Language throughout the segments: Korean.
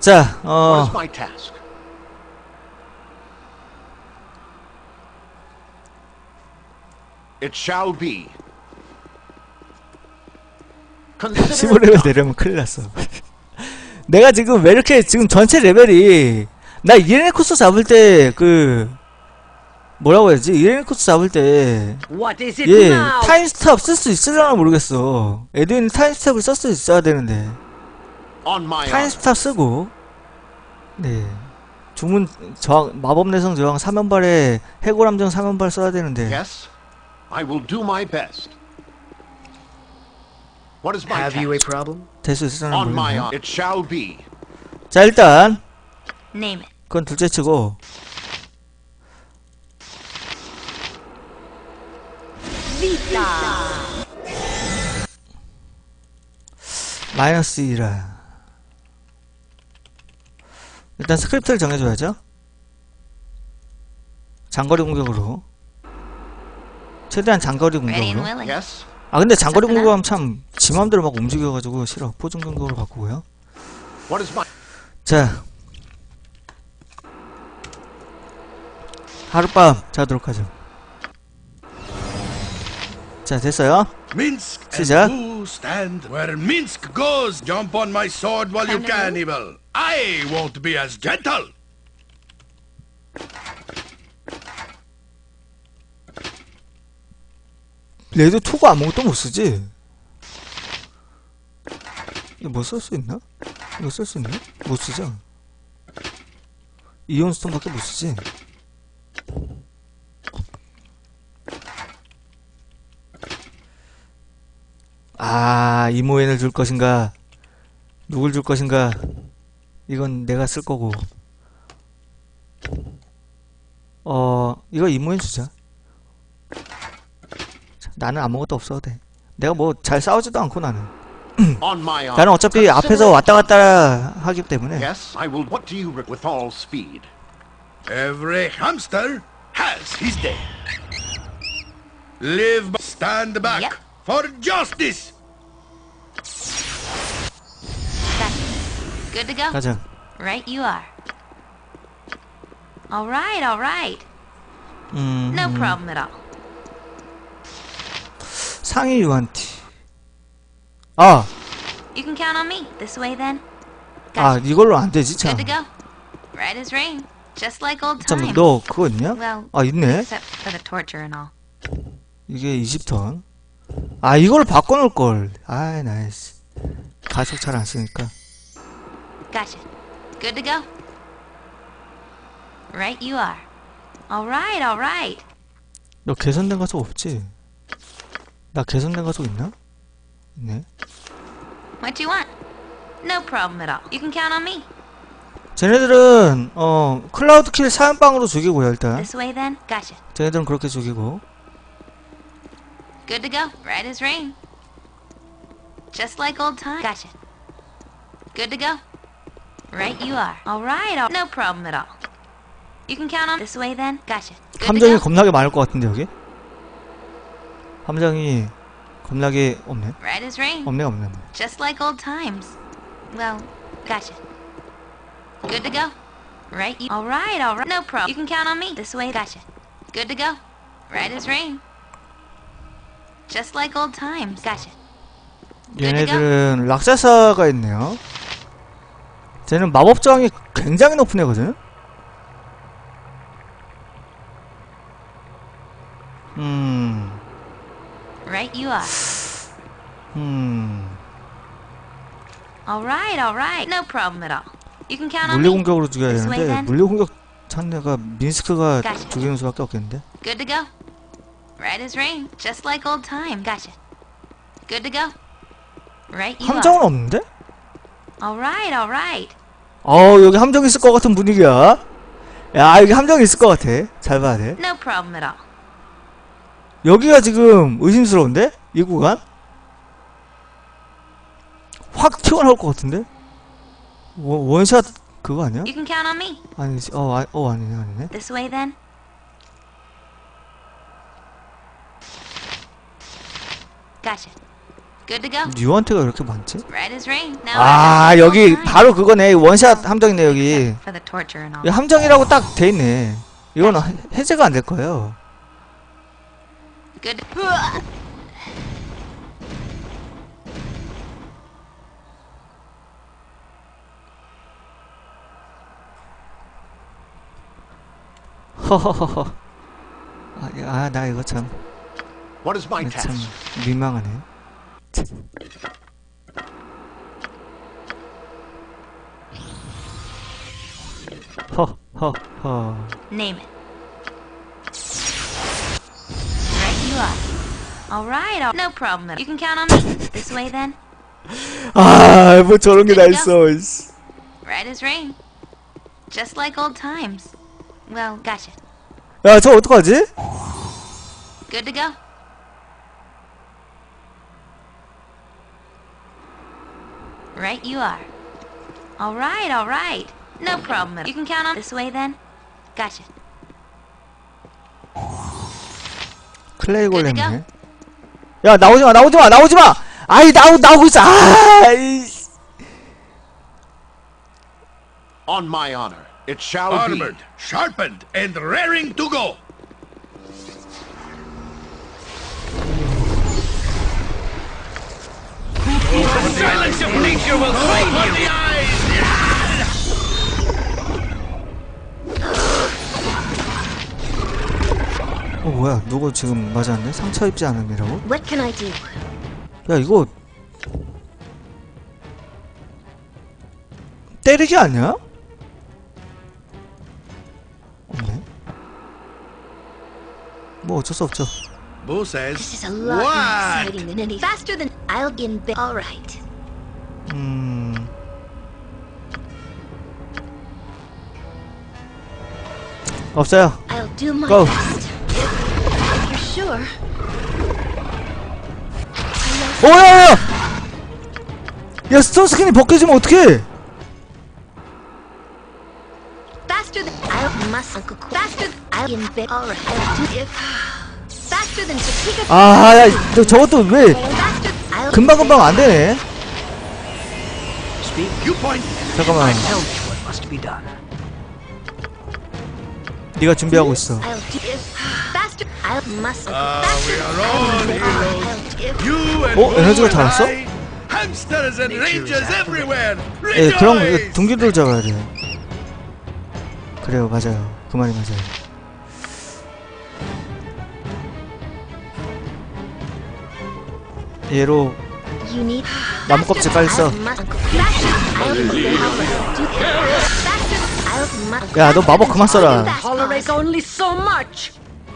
자, What is my task? It shall be. Consider it 15레벨 done. 내려면 큰일 났어. 내가 지금 왜 이렇게 지금 전체 레벨이 나 이레네코스 잡을 때 뭐라고 해야지? 이레네코스 잡을 때 What is it 예, now? 타임스탑 쓸 수 있으려나 모르겠어. 에드윈이 타임스탑을 쓸 수 있어야 되는데 On my honor. 타임스탑 쓰고 네 주문 저항 마법 내성 저항 3연발에 해골함정 3연발 써야 되는데 Yes, I will do my best. What is my Have you a task? problem? 될 수 있으려나 On my 모르겠네. honor. It shall be. 자 일단 Name it. 그건 둘째 치고 Vita. 마이너스 2라 일단 스크립트를 정해줘야죠. 장거리 공격으로 최대한 장거리 Ready and 공격으로 willing. Yes. 아 근데 장거리 공격하면 참 지 맘대로 막 움직여가지고 싫어. 포중 공격으로 바꾸고요. What is my 자 하룻밤 자도록 하죠. 자 됐어요. Minsk 시작. and you stand where Minsk goes. Jump on my sword while you can, evil. I won't be as gentle. 레드 2가 아무것도 못쓰지. 이거 뭐 쓸 수 있나? 이거 쓸 수 있나? 못쓰죠. 이온스톤 밖에 못쓰지. 아 이모엔을 줄 것인가 누굴 줄 것인가. 이건 내가 쓸 거고 이거 이모엔 주자. 나는 아무것도 없어도 돼. 내가 뭐 잘 싸우지도 않고 나는 on my honor? 나는 어차피 앞에서 왔다 갔다 하기 때문에 Yes, I will. What do you with all speed? Every hamster has his day. Live, stand back Yep. for justice. Good to go. 가자. Right you are. All right, all right. No problem at all. 상위 유한티. 아, You can count on me. This way then. 아 Gotcha. 이걸로 안 되지 참. Good to go. Right as rain. Just like old 참, times. 너 그거 있냐? Well, 아 있네. except for the torture and all. 이게 20턴. 아 이걸 바꿔놓을 걸. 아 나이스. 가속 잘 안 쓰니까. Gotcha. Good to go. Right you are. All right, all right. 너 개선된 가속 없지? 나 개선된 가속 있나? 있네. What you want? No problem at all. You can count on me. 쟤네들은 클라우드 킬 사연빵으로 죽이고요 일단. This way then. Gotcha. 쟤네들은 그렇게 죽이고. Good to go. Right as rain. Just like old times. Gotcha. Good to go. Right you are. All right. No problem at all. You can count on this way then. Gotcha. Good 함정이 to go. 겁나게 많을 것 같은데 여기? 함정이 겁나게 없네. Right as rain. 없네. Just like old times. Well, gotcha. Good to go. Right you. All right. No problem. You can count on me. This way. Gotcha. Good to go. Right as rain. Just like old times. Gotcha. 얘네들은 락사사가 있네요. 쟤는 마법 저항이 굉장히 높은 애거든. Right you are. All right. No problem at all. You can count on 물리 me. 공격으로 죽여야 This way, 되는데 then. 물리 공격 찬내가 민스크가 Gotcha. 죽이는 수밖에 없겠는데. Good to go. Right as rain. Just like old time. Gotcha. Good to go. Right you 함정은 are. 없는데? All right. 여기 함정 있을 것 같은 분위기야. 야 여기 함정 있을 것 같아. 잘 봐야 돼. No problem at all. 여기가 지금 의심스러운데? 이 구간? 확 튀어나올 것 같은데? 원샷 그거 아니야? You can count on me. 아니지. 아니네. This way then. Gotcha. Good to go. 뉴한테가 이렇게 많지? Right as rain. Now 아, just 여기 old times. 바로 그거네. 원샷 함정이네, 여기. Except for the torture and all. 여기 함정이라고 딱 돼 있네. 이건 해제가 안 될 거예요. Good. 허허허허. 아, 나 이거 참, What is my 참 task? 민망하네. 허허허. Name it. Right you are. All right. No problem. You can count on me. This way then. 아, 뭐 저런 게 다 있어. 이씨. Right as rain. Just like old times. Well, gotcha. 야, 저 어떡하지? Good to go. Right you are. All right. No problem. You can count on this way then. Gotcha. 클레이 Good to 골렘이네. 야, 나오지마! 아이, 나오고 있어! 아이. On my honor, it shall be. Armored, sharpened, and raring to go. Silence of nature will find you. 뭐야, 누구 지금 맞았네? 상처 입지 않음이라고? What can I do? 야, 이거 때리기 아니야? 없네. 뭐 어쩔 수 없죠. Boo says, This is a lot more what? exciting than any faster than I'll get in bed. All right. 없어요. I'll do my Go. best. If you're sure. 오야야! 야, 스톤스킨이 벗겨지면 어떡해? Faster than I'll must Uncle Qu- Faster than I'll get in bed. All right. I'll do if faster than Chitika. 아, 야, 너 저것도 왜 Faster. I'll 금방금방 안 되네? You point. 잠깐만. Tell me what must be done. 네가 준비하고 있어. I'll do if faster. I'll must Uncle Ah, faster. we are I'll all get in bed. All right. heroes. I'll do if You and 어, Boo 에너지가 and 다 왔어? I, hamsters and Nature is rangers after everywhere. 예, 그럼 이거 Rejoice! 둥기를 잡아야 돼. 그래요, 맞아요. 그 말이 맞아요. 얘로 you need 나무 껍질 빨리 써. I'll must Uncle faster. I'll get in bed. All right. I'll do if faster. I'll must. 야, 너 마법 그만 써라. Tolerate only so much.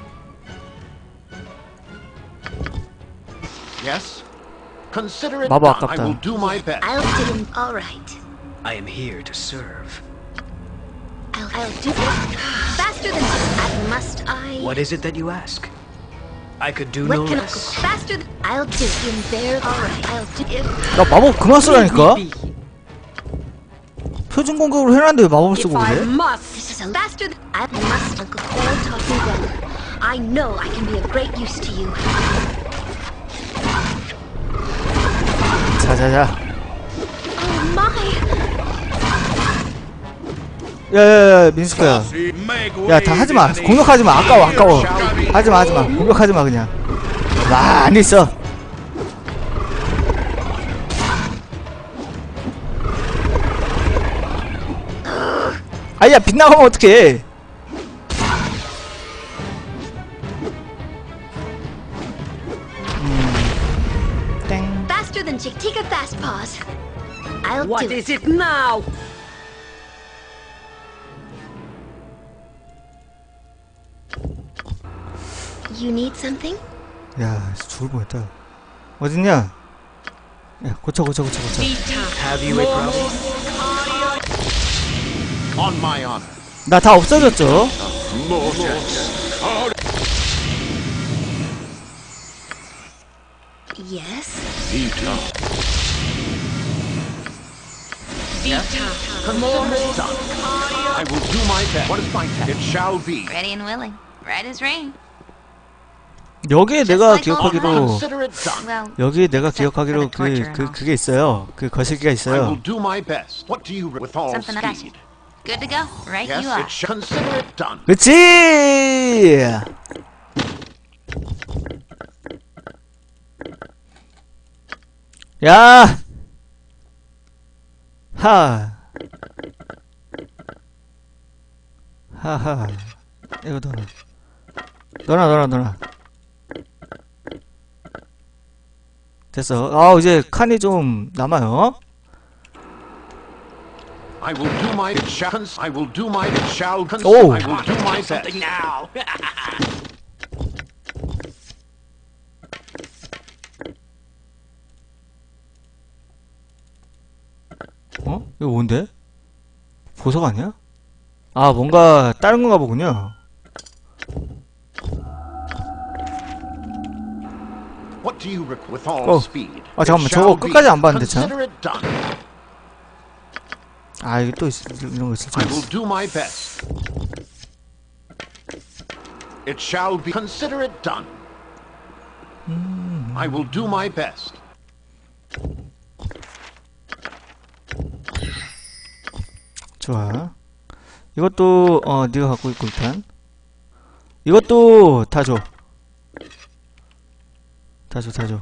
Yes? Consider it 마법 done. I 아깝다. will do my best. I'll get in. All right. I am here to serve. I'll do it faster than I must. I. What is it that you ask? I could do What no can I less. faster than I'll do in there. All right. I'll do it. 나 마법 그만 쓰라니까? 표준 공격으로 해놨는데 왜 마법을 쓰고 그래? This is a faster than I must. Uncle Cole taught me well. I know I can be of great use to you. 자자자. Oh my! 야야야, 민스코야. Make 야, way 다 하지마. with the 공격하지마. 아까워. Shall 하지마. 공격하지마, 그냥. 많이 있어. 아야, 빗나가면 어떡해. 땡. Faster than Chitika Fast Paws. I'll What do it. is it now? You need something? 야, 죽을 뻔했다. 어딨냐? 야, 고쳐. Have you a problem? On my honor. 나 다 없어졌죠? Yes. I will do my best. What is my task? It shall be. Ready and willing. Right as rain. 여기에 내가 기억하기로 Consider it done. Well, 여기에 내가 except for 기억하기로 the torture and all. 그게 있어요. 그 거실기가 I 있어요. will do my best. What do you with all Something I got you. speed? Good to go. Right Yes, you are. it consider it done. 그치! 야! 하! 하하. 이거 넣어놔. 됐어. 아, 이제 칸이 좀 남아요. I will do my it shall I will do my it shall Oh. I will do my best. now. 어? 이거 뭔데? 보석 아니야? 아, 뭔가 다른 건가 보군요. What do you with all Oh. speed? 아, 잠깐만. It 저거 shall be. 끝까지 안 봤는데, 참. Consider it done. 아, 이게 또 이런 거 있을 줄 I will 알았어. do my best. It shall be. Consider it done. I will do my best. 좋아. 이것도 네가 갖고 있고 일단. 이것도 다 줘. 다 줘.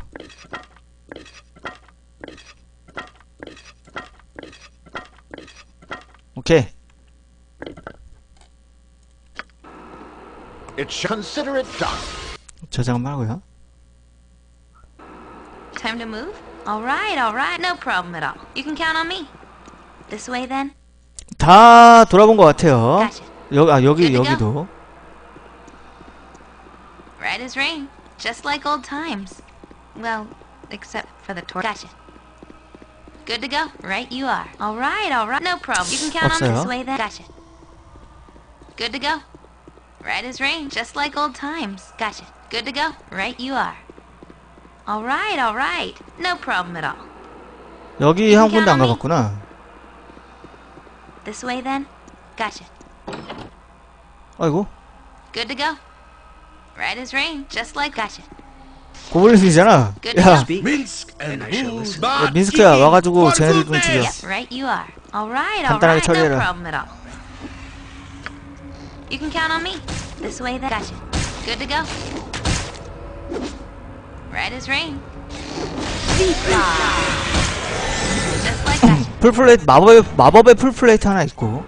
오케이. It shall consider it done. 저장만 하고요. Time to move? All right. No problem at all. You can count on me. This way then. 다 돌아본 것 같아요. Gotcha. 여기도. Right as rain. Just like old times. Well, except for the torch. Gotcha. Good to go. Right you are. All right. No problem. You can count on me this 없어요. way then. Gotcha. Good to go. Right as rain. Just like old times. Gotcha. Good to go. Right you are. All right. No problem at all. 여기 한 군데 안 가봤구나. This way then. Gotcha. 아이고. Good to go. Right as rain. Just like gotcha. 고블린이잖아. Good to 야, go. Minsk and And I shall booze, listen. but 민스크야, eating 와가지고 for 쟤네들 좀 goodness. 죽여. Yep, right you are. All right. 간단하게 No 처리해라. problem at all. You can count on me. This way then. Gotcha. Good to go. Right as rain. Just like gotcha. 풀플레이트 마법의 풀플레이트 하나 있고.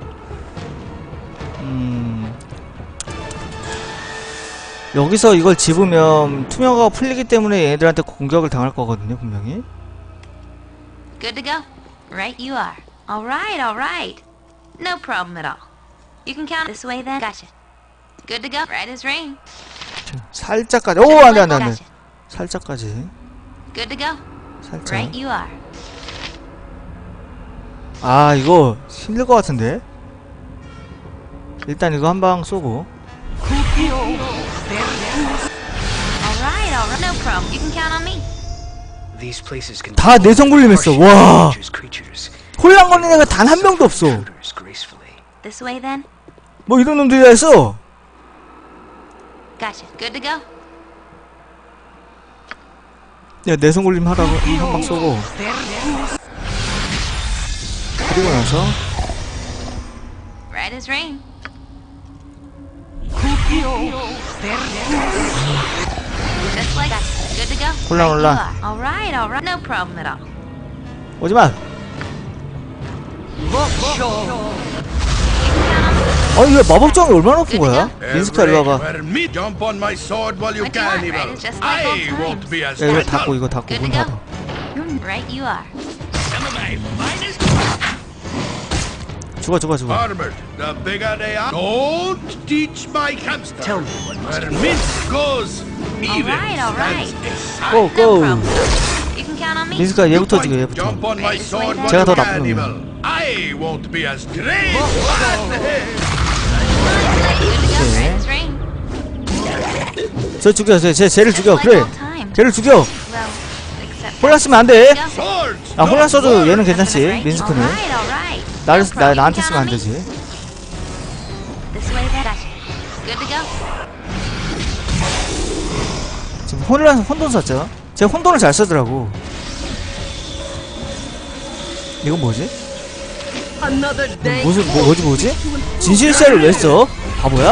여기서 이걸 집으면 투명화가 풀리기 때문에 얘네들한테 공격을 당할 거거든요, 분명히. Good to go. Right you are. All right. No problem at all. You can count this way then. Gotcha. Good to go. Right as rain. 살짝까지. 오, 안 돼. Gotcha. 살짝까지. Good to go. 살짝. Right you are. 아, 이거 힘들 것 같은데. 일단 이거 한 방 쏘고. All right. No problem. You can count on me. These places can 다 내성 굴림했어. 와. creatures. 홀랑 거리는 애가 단 한 명도 없어. Intruders gracefully. This way then. 뭐 이런 놈들이 다 있어. Gotcha. Good to go. 야, 내성 굴림 하라고 한 방 쏘고. 그리고 나서 Right as rain. Just like that. Good to go. 홀랑, Right you 홀랑. are. All right. No problem at all. 오지마. You can count on me. 아니, 왜 마법정이 얼마나 높은 거야? 민스카 일로 와봐. Everywhere me jump on my sword while you What do you want, cannibal. right? It's just like old I times. won't be as 야, 이거 gentle. 닫고 이거 닫고 Good 문 to go. 닫아. Right you are. Some of my finest 죽어. armored. The bigger they are, don't teach my hamster. Tell me what must Where be Minsk goes, even all right. stands 고, aside. No 고. problem. You can count on me. 민스카 얘부터 죽여, Point, 얘부터. jump on my sword while 제가 더 you 나쁜 cannibal. 놈이야. I won't be as great. Good to go. Right as rain. 저 죽여, 쟤를 죽여. Just like 그래. old times. 쟤를 죽여. Well, except 혼란 쓰면 안 돼. Go. Swords. 아, 혼란 써도 얘는 Nothing 괜찮지. is right. 민스크는. All right. No problem. 나한테 You can 쓰면 안 count on me. 되지. This way then. Gotcha. Good to go. 혼돈 샀죠. 제 혼돈을 잘 쓰더라고. 이건 뭐지? 뭐지? 진실시야를 왜 써? 바보야?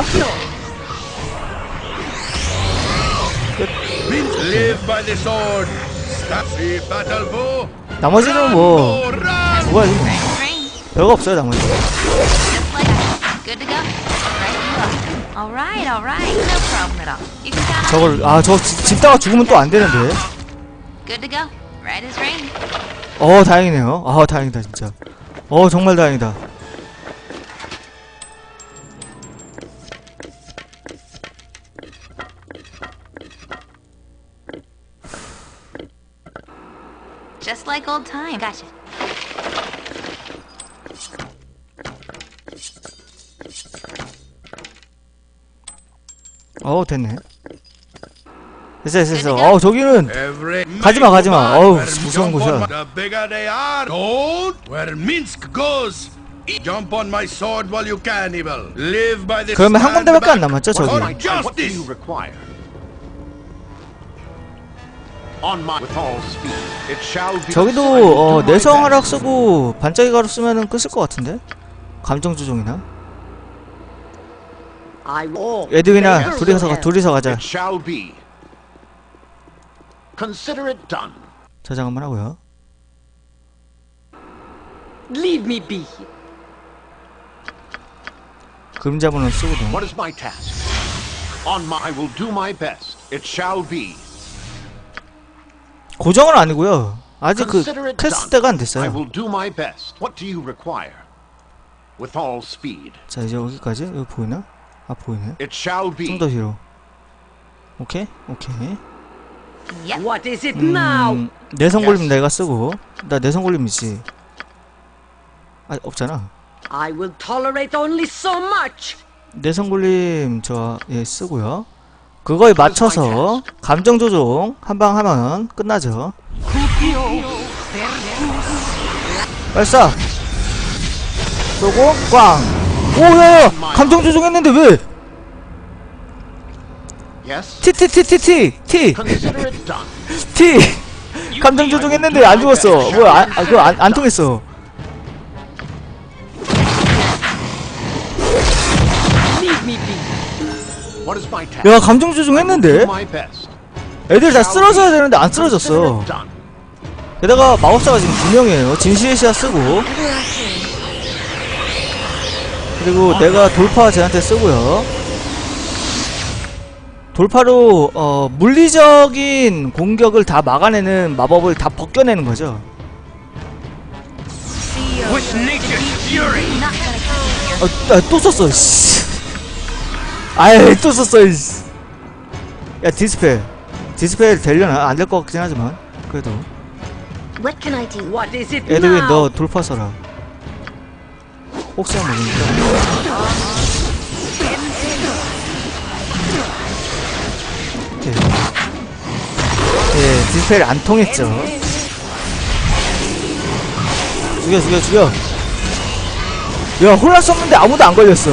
Live by the sword. Stop the battle bow. 나머지는 뭐 그거야 뭐. Right range. 별거 없어요 나머지. Just like that. Good to go. Right you are. All right. No problem at all. You can count on me. 저거 집다가 죽으면 또 안 되는데. Good to go. Right as rain. 다행이네요. 다행이다 진짜. 정말 다행이다. Just like old time. Gotcha. 됐네. 됐어. 저기는 Every 가지마. 어우, Where 무서운 jump on 곳이야. The bigger they are. Don't. Where Minsk goes. Jump on my sword while you can, evil. Live by the 그러면 한 stand 군데밖에 안 back 남았죠, for 저기. What do justice. you require? On my with all speed. It shall be. 저기도 I will do my 내성 하락 best. 쓰고 반짝이 가루 쓰면은 끄을 것 같은데. 감정 조종이나. 에드윈아 둘이서 가자. It shall be. Consider it done. 저장 한번 하고요. Leave me be. 그림자 번호 쓰거든. What is my task? I will do my best. It shall be. 고정은 아니고요. 아직 그 Consider it 퀘스트 done. 때가 안 I 됐어요. will do my best. What do you require? With all speed. 자 이제 여기까지. 여기 보이나? 보이네. It shall be. 좀 더 뒤로. 오케이. Yep. What is it now? 내성 걸림 내가 쓰고. 나 내성 걸림 있지. 없잖아. I will tolerate only so much. 내성 걸림 쓰고요. 그거에 맞춰서 감정 조종 한 방 하면 끝나죠. 발사. 쏘고 꽝. 오야 감정 조종했는데 왜? Yes. T Consider it done. 감정 조종했는데 안 죽었어. 뭐야? 그거 안 통했어. Leave me be. What is my task? 야 감정 I will do 조종했는데 my best. 애들 다 쓰러져야 되는데 안 Consider 쓰러졌어. it done. 게다가 마법사가 지금 2명이에요. 진실의 시야 쓰고 그리고 내가 돌파 쟤한테 쓰고요. 돌파로 물리적인 공격을 다 막아내는 마법을 다 벗겨내는 거죠. With nature's fury. Not gonna keep you here. 또 썼어. 씨. 아이 또 썼어. 씨. 야 디스펠 되려나? 안 될 것 같긴 하지만 그래도 What can I do? What is it 에드윈 now? 너 돌파 써라. 혹시나 모르니까. 오케이. 디스펠이 안 통했죠. 죽여. 야 혼란 썼는데 아무도 안 걸렸어.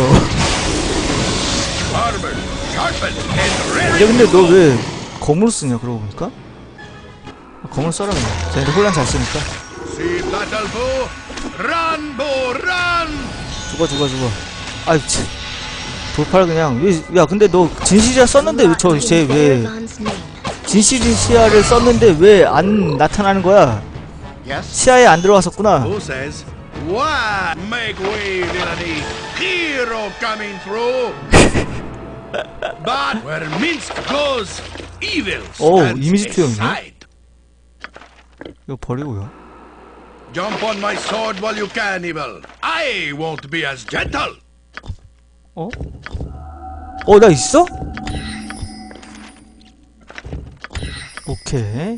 Armor sharpened and ready. 야 근데 너 왜 검으로 쓰냐 그러고 보니까? 검을 써라 그냥. 쟤네들 혼란 잘 쓰니까. See battle bow. Run, bow, run. 죽어. 아이 참. 돌파를 그냥 야 근데 너 진실이야 썼는데 쟤왜 Vagabond's name. 진실시야를 썼는데 왜 안 나타나는 거야? Yes. 시야에 안 들어왔었구나. Who says? What? Make way, villainy. Hero coming through. But where Minsk goes, evil 오, stands 이미지 투영이네. aside. 이거 버리고요. Jump on my sword while you can, evil. I won't be as gentle. 나 있어? 오케이.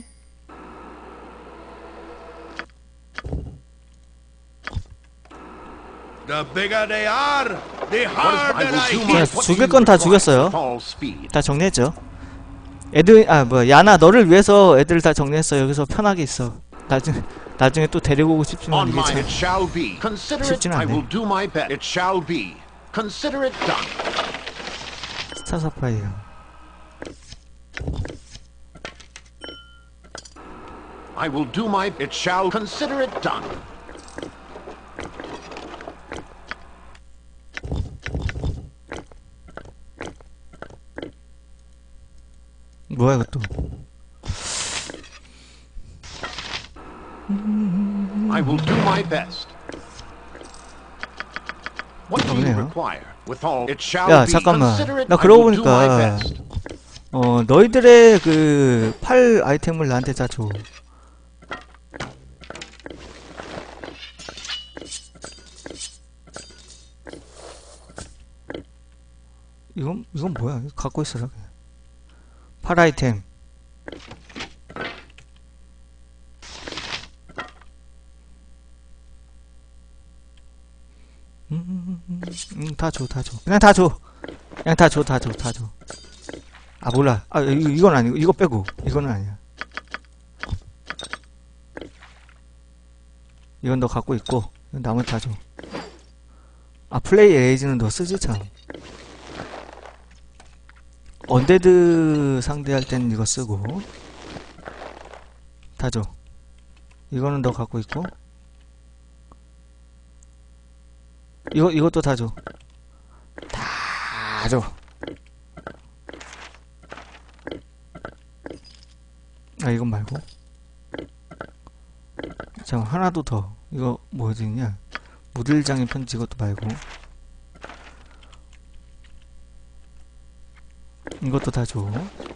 The bigger they are, the What is, I harder will I do hit. my. 자, What do 죽일 you 건다 require? 죽였어요. With all speed. 다 정리했죠. 야나 너를 위해서 애들 다 정리했어. 여기서 편하게 있어. 나중에 또 데리고 오고 싶지만 On 이게 mine 참 it shall be. Consider it. 쉽진 I 않네. will do my best. It shall be. Consider it done. 스타 사파이어. I will do my... It shall consider it done. 뭐야 이것도. I will do my best. What do you 그러네요. require? With all, it shall 야 be. 잠깐만. Consider it. 나 I 그러고 will do my 보니까 best. 너희들의 그 팔 아이템을 나한테 다 줘. 이건 뭐야? 이거 갖고 있어라 그냥. 팔 아이템. 다 줘, 다 줘. 그냥 다 줘. 그냥 다 줘, 다 줘, 다 줘. 아 몰라. 아 이건 아니고 이거 빼고 이거는 아니야. 이건 너 갖고 있고 나머지 다 줘. 아 플레이 에이지는 너 쓰지 참. 언데드 상대할 땐 이거 쓰고 다 줘. 이거는 너 갖고 있고 이것도 다 줘. 다 줘. 아 이건 말고 잠깐 하나도 더. 이거 뭐 어디있냐? 무딜장의 편지 이것도 말고 이것도 다 줘.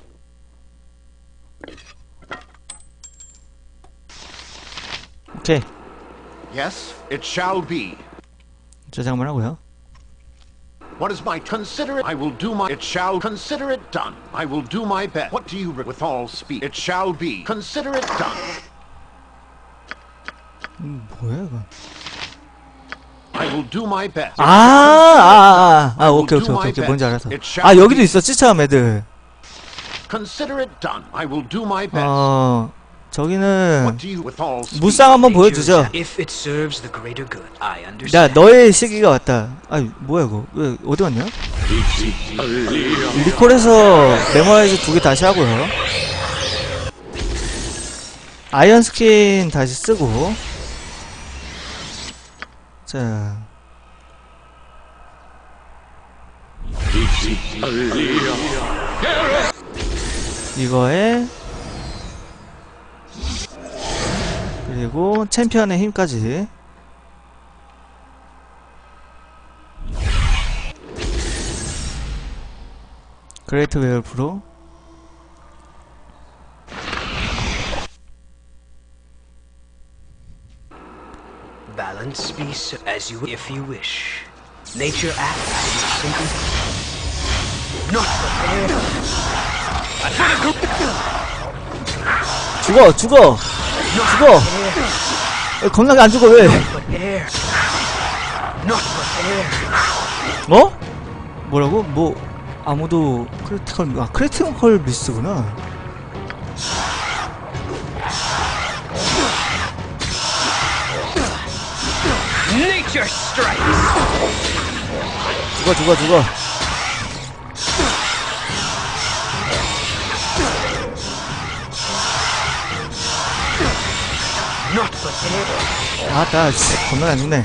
오케이. Yes, it shall be. 저장만 하고요. What is my consider it? I will do my. It shall consider it done. I will do my best. What do you with all speed? It shall be. Consider it done. 뭐야 이거? I will do my best. 오케이 뭔지 알았어. 아 여기도 있었지 참 애들. Consider it done. I will do my best. 저기는 What do you with all speed? 무쌍 한번 보여주죠. If it serves the greater good, I 야 understand. 너의 시기가 왔다. 아이 뭐야 이거 왜 어디 갔냐? 리콜에서 메모라이즈 2개 다시 하고요. 아이언 스킨 다시 쓰고 자 이거에 그리고 챔피언의 힘까지 그레이트 웨어프로 Balance be so as you if you wish. Nature acts simply. Not 죽어 겁나게 안 죽어 왜? but air. Not but air. 어? 뭐라고? 뭐 아무도 크리티컬 미스구나. Nature strikes. 죽어. Not but air. 아따 겁나게 안 죽네.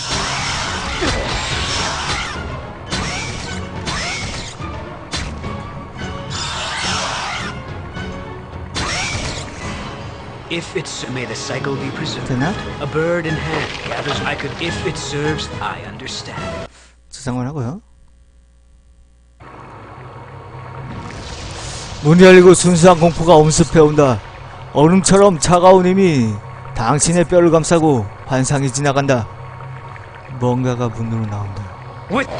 If it's may the cycle be preserved. 되나? A bird in hand gathers. I could. If it serves, I understand. 저장을 하고요. 문이 열리고 순수한 공포가 엄습해온다. 얼음처럼 차가운 힘이 당신의 뼈를 감싸고 환상이 지나간다. 뭔가가 문으로 나온다. With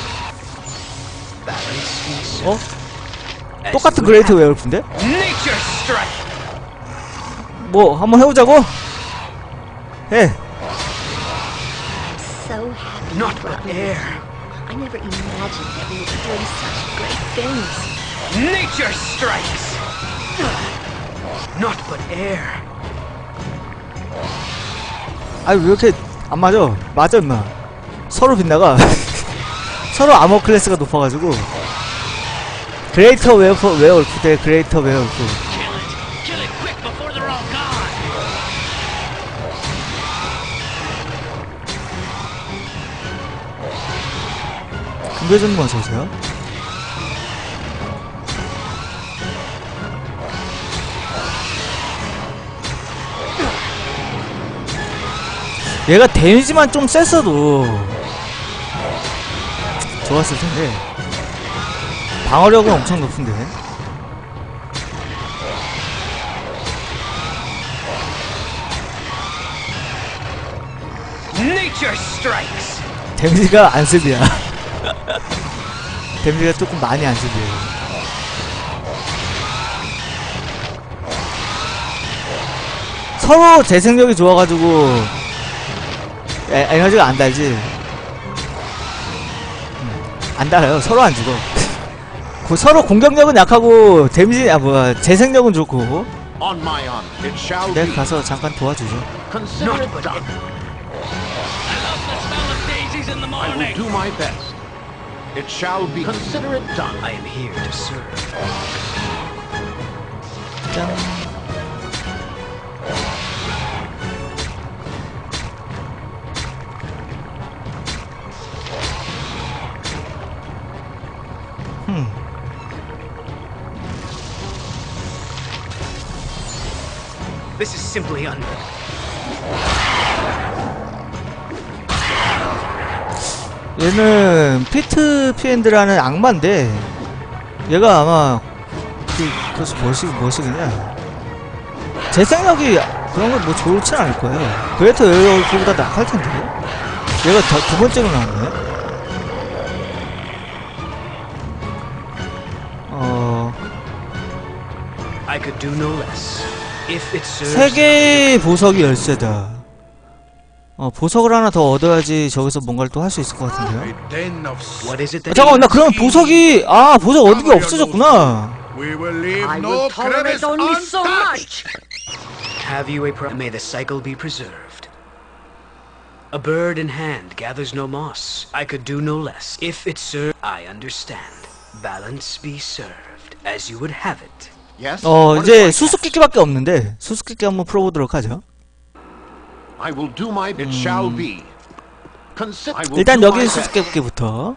balance be so. 어? 똑같은 그레이트 웨어프인데? Nature strike. 뭐 한번 해보자고? 해. So happy. Not but air. I never imagined that we would be doing such great things. Nature strikes. Not but air. 아니 왜 이렇게 안 맞아? 맞아 임마. 서로 빗나가. 서로 아머 클래스가 높아가지고. 그레이터 웨어울프 대 그레이터 웨어울프. 김배준님 어서오세요. 얘가 데미지만 좀 셌어도 좋았을 텐데 방어력은 엄청 높은데. Nature strikes. 데미지가 안습이야. 데미지가 조금 많이 안습이에요. 서로 재생력이 좋아가지고 에너지가 안 달지. 안 달아요. 서로 안 죽어. 서로 공격력은 약하고 데미지 재생력은 좋고. On my honor, it shall 내가 be. 가서 잠깐 도와주죠. Consider it done. I will do my best. It shall be. Consider it done. I am here to serve. 짠. This is simply unreal. 얘는 피트 피엔드라는 악마인데 얘가 아마 그것이 뭐시겠냐, 재생력이 그런 걸 뭐 좋진 않을 거예요. 그레이터 에어보다 나갈 텐데. 얘가 두 번째로 나왔네. I could do no less. If it serves. 세개의 보석이 열쇠다. 보석을 하나 더 얻어야지 저기서 뭔가를 또 할 수 있을 것 같은데요. A den of What is it that 잠깐만, 나 그러면 보석이 보석 얻은 게 없어졌구나. We will leave I no will tolerate crevice only so untouched. much. have you a may the cycle be preserved. A bird in hand gathers no moss. I could do no less. If it serve, I understand. Balance be served as you would have it. Yes. What is 이제 my 수수께끼밖에 없는데 수수께끼 한번 풀어보도록 하죠. I will do my. It shall be. I will 일단 do 여기 my best. 수수께끼부터.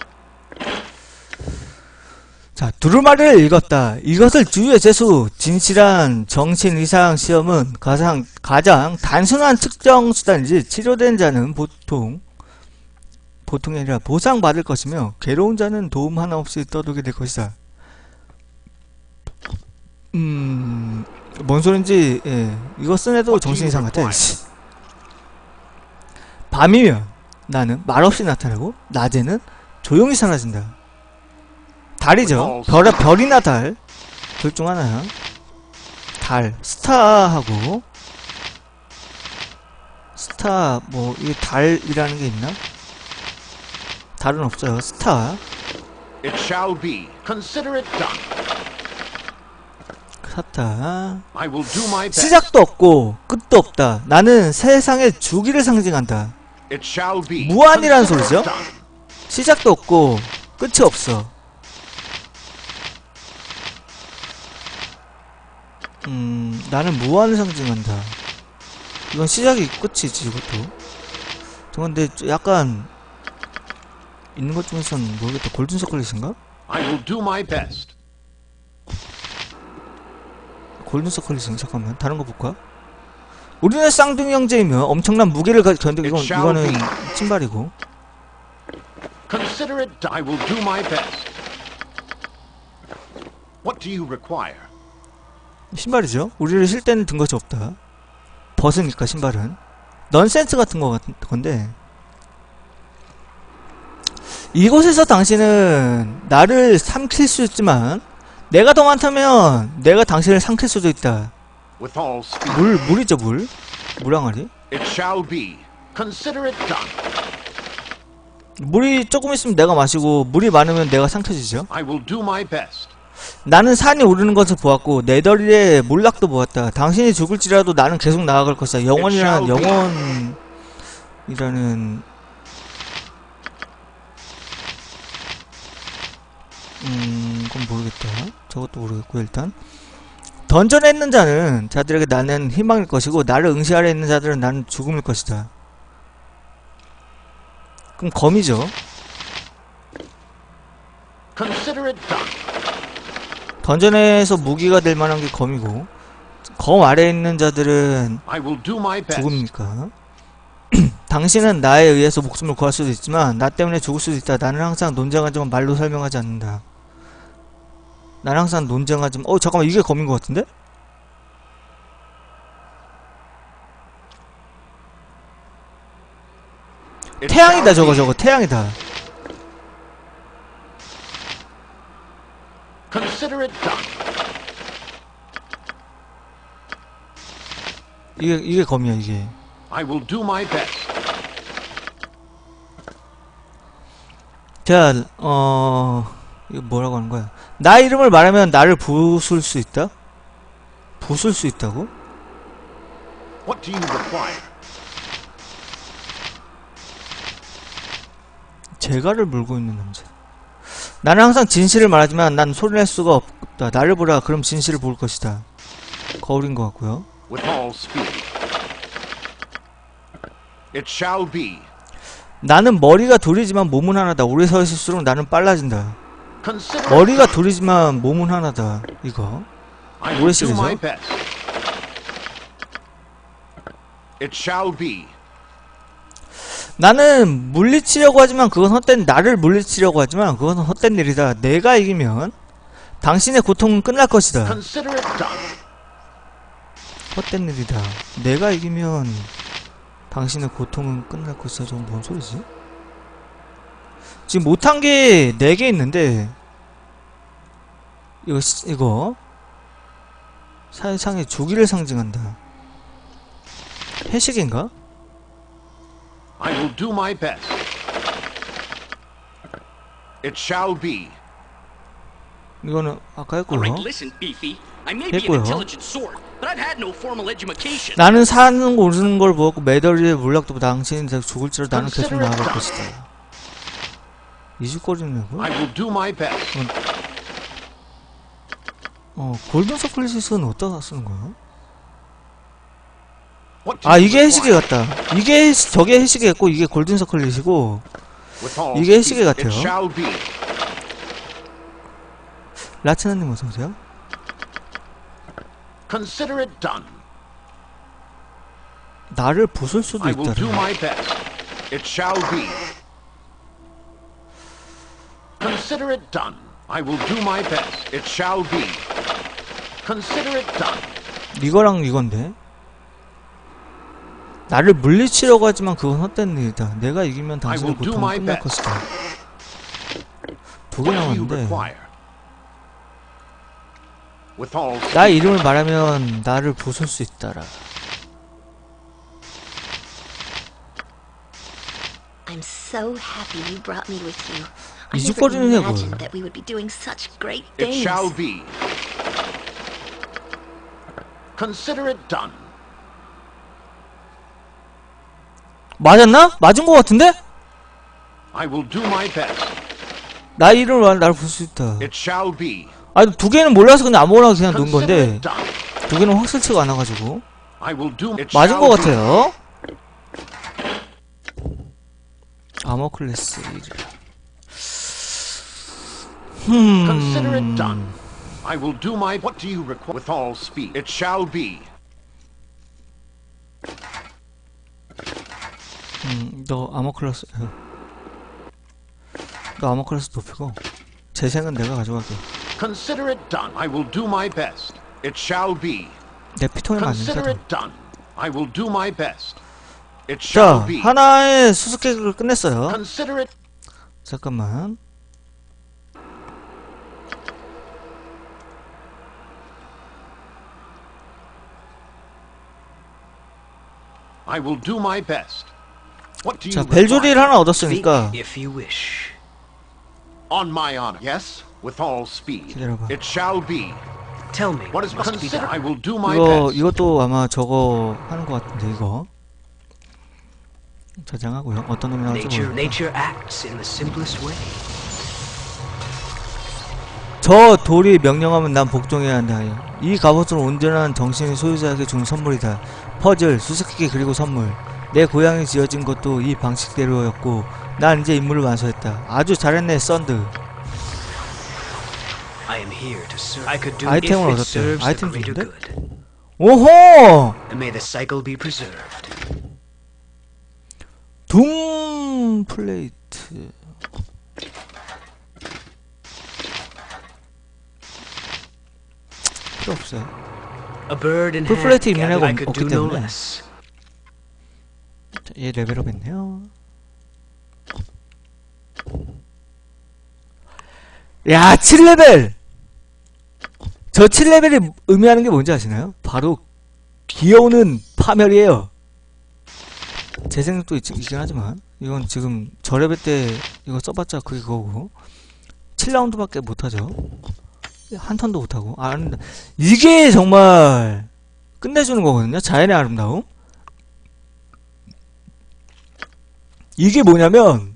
자, 두루마리를 읽었다. 이것을 주위의 재수. 진실한 정신 이상 시험은 가장 단순한 측정 수단이지, 치료된 자는 보통이 아니라 보상받을 것이며 괴로운 자는 도움 하나 없이 떠돌게 될 것이다. 뭔 소린지, 이거 쓴 애도 정신 이상 같아. 밤이면 나는 말없이 나타나고 낮에는 조용히 사라진다. 달이죠. 별이나 달, 둘 중 하나야. 달, 스타하고 스타, 이게 달이라는 게 있나? 달은 없어요. 스타. It shall be. Consider it done. 스타. I will do my best. 시작도 없고 끝도 없다. 나는 세상의 주기를 상징한다. It shall be. 무한이라는 Consider it 소리죠? done. 시작도 없고 끝이 없어. 나는 무한을 상징한다. 이건 시작이 끝이지, 이것도. 근데 약간 있는 것 중에선 모르겠다. 골든 서클릿인가? I will do my best. 골든 서클릿인가? 잠깐만, 다른 거 볼까? 우리는 쌍둥이 형제이며 엄청난 무게를 견디고, 이거는 신발이고. Consider it done. I will do my best. What do you require? 신발이죠. 우리를 쉴 때는 든 것이 없다. 벗으니까 신발은 넌센스 같은 건데, 이곳에서 당신은 나를 삼킬 수 있지만 내가 더 많다면 내가 당신을 삼킬 수도 있다. With all speed. 물이죠, 물항아리. It shall be. Consider it done. 물이 조금 있으면 내가 마시고 물이 많으면 내가 삼켜지죠. I will do my best. 나는 산이 오르는 것을 보았고 네더리의 몰락도 보았다. 당신이 죽을지라도 나는 계속 나아갈 것이다. 영원이라는 그건 모르겠다. 저것도 모르겠고, 일단 던전에 있는 자들에게 나는 희망일 것이고 나를 응시하려 있는 자들은 나는 죽음일 것이다. 그럼 검이죠. Consider it done. 던전에서 무기가 될 만한 게 검이고, 검 아래에 있는 자들은 I will do my best. 죽음이니까. 당신은 나에 의해서 목숨을 구할 수도 있지만 나 때문에 죽을 수도 있다. 나는 항상 논쟁하지만 말로 설명하지 않는다. 나는 항상 논쟁하지만 잠깐만, 이게 검인 것 같은데? 태양이다. 저거 태양이다. Consider it done. 이게 검이야. 이게 I will do my best. 자, 이거 뭐라고 하는 거야? 나 이름을 말하면 나를 부술 수 있다? 부술 수 있다고? What do you require? 재갈을 물고 있는 남자. 나는 항상 진실을 말하지만 난 소리낼 수가 없다. 나를 보라. 그럼 진실을 볼 것이다. 거울인 것 같고요. With all speed. It shall be. 나는 머리가 둘이지만 몸은 하나다. 오래 서 있을수록 나는 빨라진다. Consider 머리가 둘이지만 몸은 하나다. 이거 I 오래 will do 시리죠? my best. It shall be. 나는 물리치려고 하지만 그건 헛된, 나를 물리치려고 하지만 그건 헛된 일이다. 내가 이기면 당신의 고통은 끝날 것이다. Consider it done. 헛된 일이다. 내가 이기면 당신의 고통은 끝날 것이다. 저건 뭔 소리지? 지금 못한 게 4개 있는데 이거 사실상의 주기를 상징한다. 회식인가? I will do my best. It shall be. 이거는 아까 했고요. Alright, listen, Beefy. I may be an 했고요. intelligent sort, but I've had no formal education. 나는 사는 오르는 걸 보았고 매달리의 물약도 당신이 죽을지로 나는 계속 나아갈 것이다. 이죽거리냐고? I will do my best. 골든 서클릿은 어디다 쓰는 거야? What do 아, you 이게 해시계 require? 같다. 저게 해시계였고 이게 골든 서클릿이고 With all 이게 speed. 해시계 같아요. It shall be. 라체나님 어서오세요. Consider it done. 나를 부술 수도 I will do 있다라. my best. It shall be. Consider it done. I will do my best. It shall be. Consider it done. 이거랑 이건데 나를 물리치려고 하지만 그건 헛된 일이다. 내가 이기면 당신의 will do 고통은 my 끝날 best. 것이다. 2개 What do you 남았는데 require? With all speed. 나 이름을 말하면 나를 부술 수 있다라. I'm so happy you brought me with you. I 이제 never 꺼지느냐고. imagined that we would be doing such great It things. shall be. Consider it done. 맞았나? 맞은 거 같은데? I will do my best. 나 이름을 말하면 나를 부술 수 있다. It shall be. 아니 2개는 몰라서 그냥 아무거나 그냥 놓은 Consider 건데 it done. 2개는 확실치가 않아가지고 I will do it. 맞은 shall 거 be. 같아요. 아머 클래스 1. Consider it done. I will do my. What do you require? With all speed. It shall be. 너 아머 클래스 너 아머 클래스 높이고 재생은 내가 가져갈게. Consider it done. I will do my best. It shall be. 내 피통이 Consider 맞으니까. it done. I will do my best. It shall 자, be. 하나의 수수께끼를 끝냈어요. Consider it. 잠깐만. I will do my best. What do you 자, require? 벨조리를 하나 Speak 얻었으니까 if you wish. On my honor. Yes, with all speed. 기다려봐. It shall be. Tell me What what is must be considered? done. I will do my 이거 best. 이것도 아마 저거 하는 것 같은데 이거 저장하고요. 어떤 놈이 나올지 모르겠다. Nature acts in the simplest way. 저 돌이 명령하면 난 복종해야 한다. 이 갑옷은 온전한 정신의 소유자에게 준 선물이다. 퍼즐, 수수께끼 그리고 선물. 내 고향이 지어진 것도 이 방식대로였고 난 이제 임무를 완수했다. 아주 잘했네 썬드. I am here to serve. I could do 아이템을 if it 얻었대요. serves the 아이템 greater 좋은데? good. 오호! And may the cycle be preserved. 둠 플레이트. 필요 없어요. A bird in 풀 hand. 플레이트 gathered, 이면에가 I could 없기 do no 때문에. less. 자, 얘 레벨업 했네요. 야, 7레벨! 저 7레벨이 의미하는 게 뭔지 아시나요? 바로 기어오는 파멸이에요. 제 생각도 있긴 하지만 이건 지금 저 레벨 때 이거 써봤자 그게 그거고 7라운드밖에 못하죠. 한 턴도 못하고. 이게 정말 끝내주는 거거든요. 자연의 아름다움. 이게 뭐냐면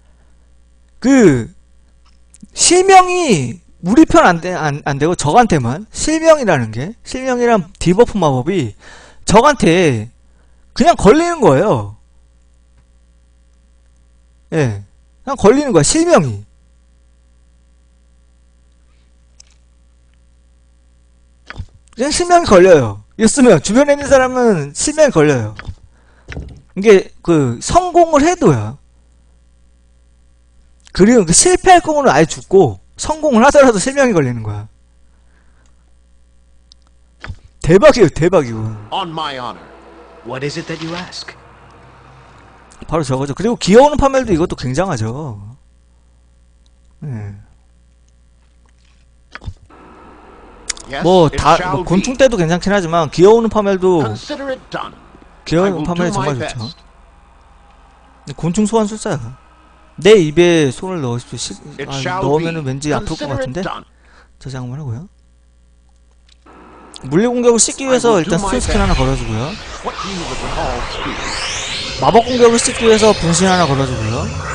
그 실명이 우리 편 안 되고 적한테만 실명이라는 게 실명이란 디버프 마법이 적한테 그냥 걸리는 거예요. 예. 그냥 걸리는 거야. 실명이. 그냥 실명이 걸려요. 있으면 주변에 있는 사람은 실명이 걸려요. 이게 그 성공을 해도요. 그리고 그 실패할 경우는 아예 죽고 성공을 하더라도 실명이 걸리는 거야. 대박이에요, 대박이고. On my honor. What is it that you ask? 바로 저거죠. 그리고 기어오는 파멸도 이것도 굉장하죠. 네. Yes, 뭐 it 다 shall 뭐 곤충 be. 때도 괜찮긴 하지만 기어오는 파멸도 Consider it done. I 기어오는 will 파멸이 do 정말 my 좋죠. best. 곤충 소환술사야. 내 입에 손을 넣으십시오. It shall 넣으면은 be. 왠지 아플 것 Consider it 같은데. done. 저장 한번 하고요. 물리 공격을 씻기 위해서 일단 스톤 스킨 하나 걸어주고요. What do you would recall speed? 마법 공격을 씻기 위해서 분신 하나 걸어주고요.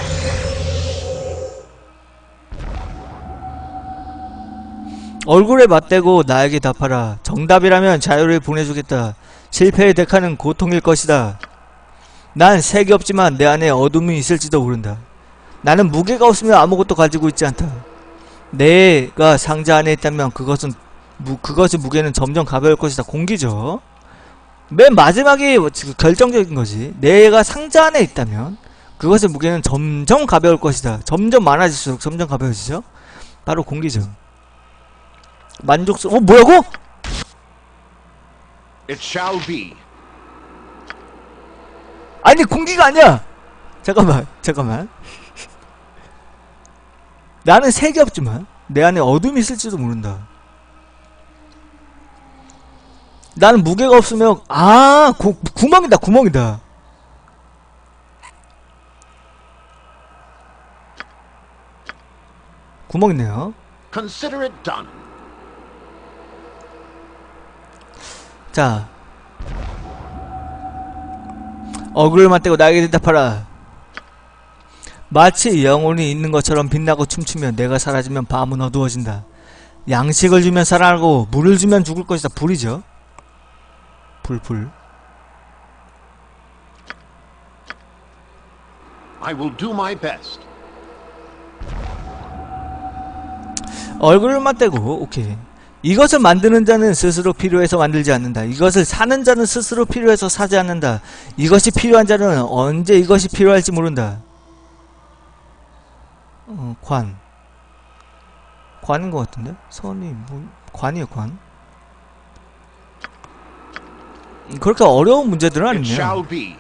얼굴에 맞대고 나에게 답하라. 정답이라면 자유를 보내주겠다. 실패의 대가는 고통일 것이다. 난 색이 없지만 내 안에 어둠이 있을지도 모른다. 나는 무게가 없으며 아무것도 가지고 있지 않다. 내가 상자 안에 있다면 그것의 무게는 점점 가벼울 것이다. 공기죠. 맨 마지막이 결정적인 거지. 내가 상자 안에 있다면 그것의 무게는 점점 가벼울 것이다. 점점 많아질수록 점점 가벼워지죠. 바로 공기죠. 만족스러워. 뭐라고? It shall be. 아니 공기가 아니야. 잠깐만. 나는 색이 없지만 내 안에 어둠이 있을지도 모른다. 나는 무게가 없으면 구멍이다. 구멍 있네요. Consider it done. 자, 얼굴을 맞대고 나에게 대답하라. 마치 영혼이 있는 것처럼 빛나고 춤추면 내가 사라지면 밤은 어두워진다. 양식을 주면 살아나고 물을 주면 죽을 것이다. 불이죠. 불. I will do my best. 얼굴을 맞대고 오케이. 이것을 만드는 자는 스스로 필요해서 만들지 않는다. 이것을 사는 자는 스스로 필요해서 사지 않는다. 이것이 필요한 자는 언제 이것이 필요할지 모른다. 관인 것 같은데? 선이 관이에요. 관. 그렇게 어려운 문제들은 It 아니네요. shall be.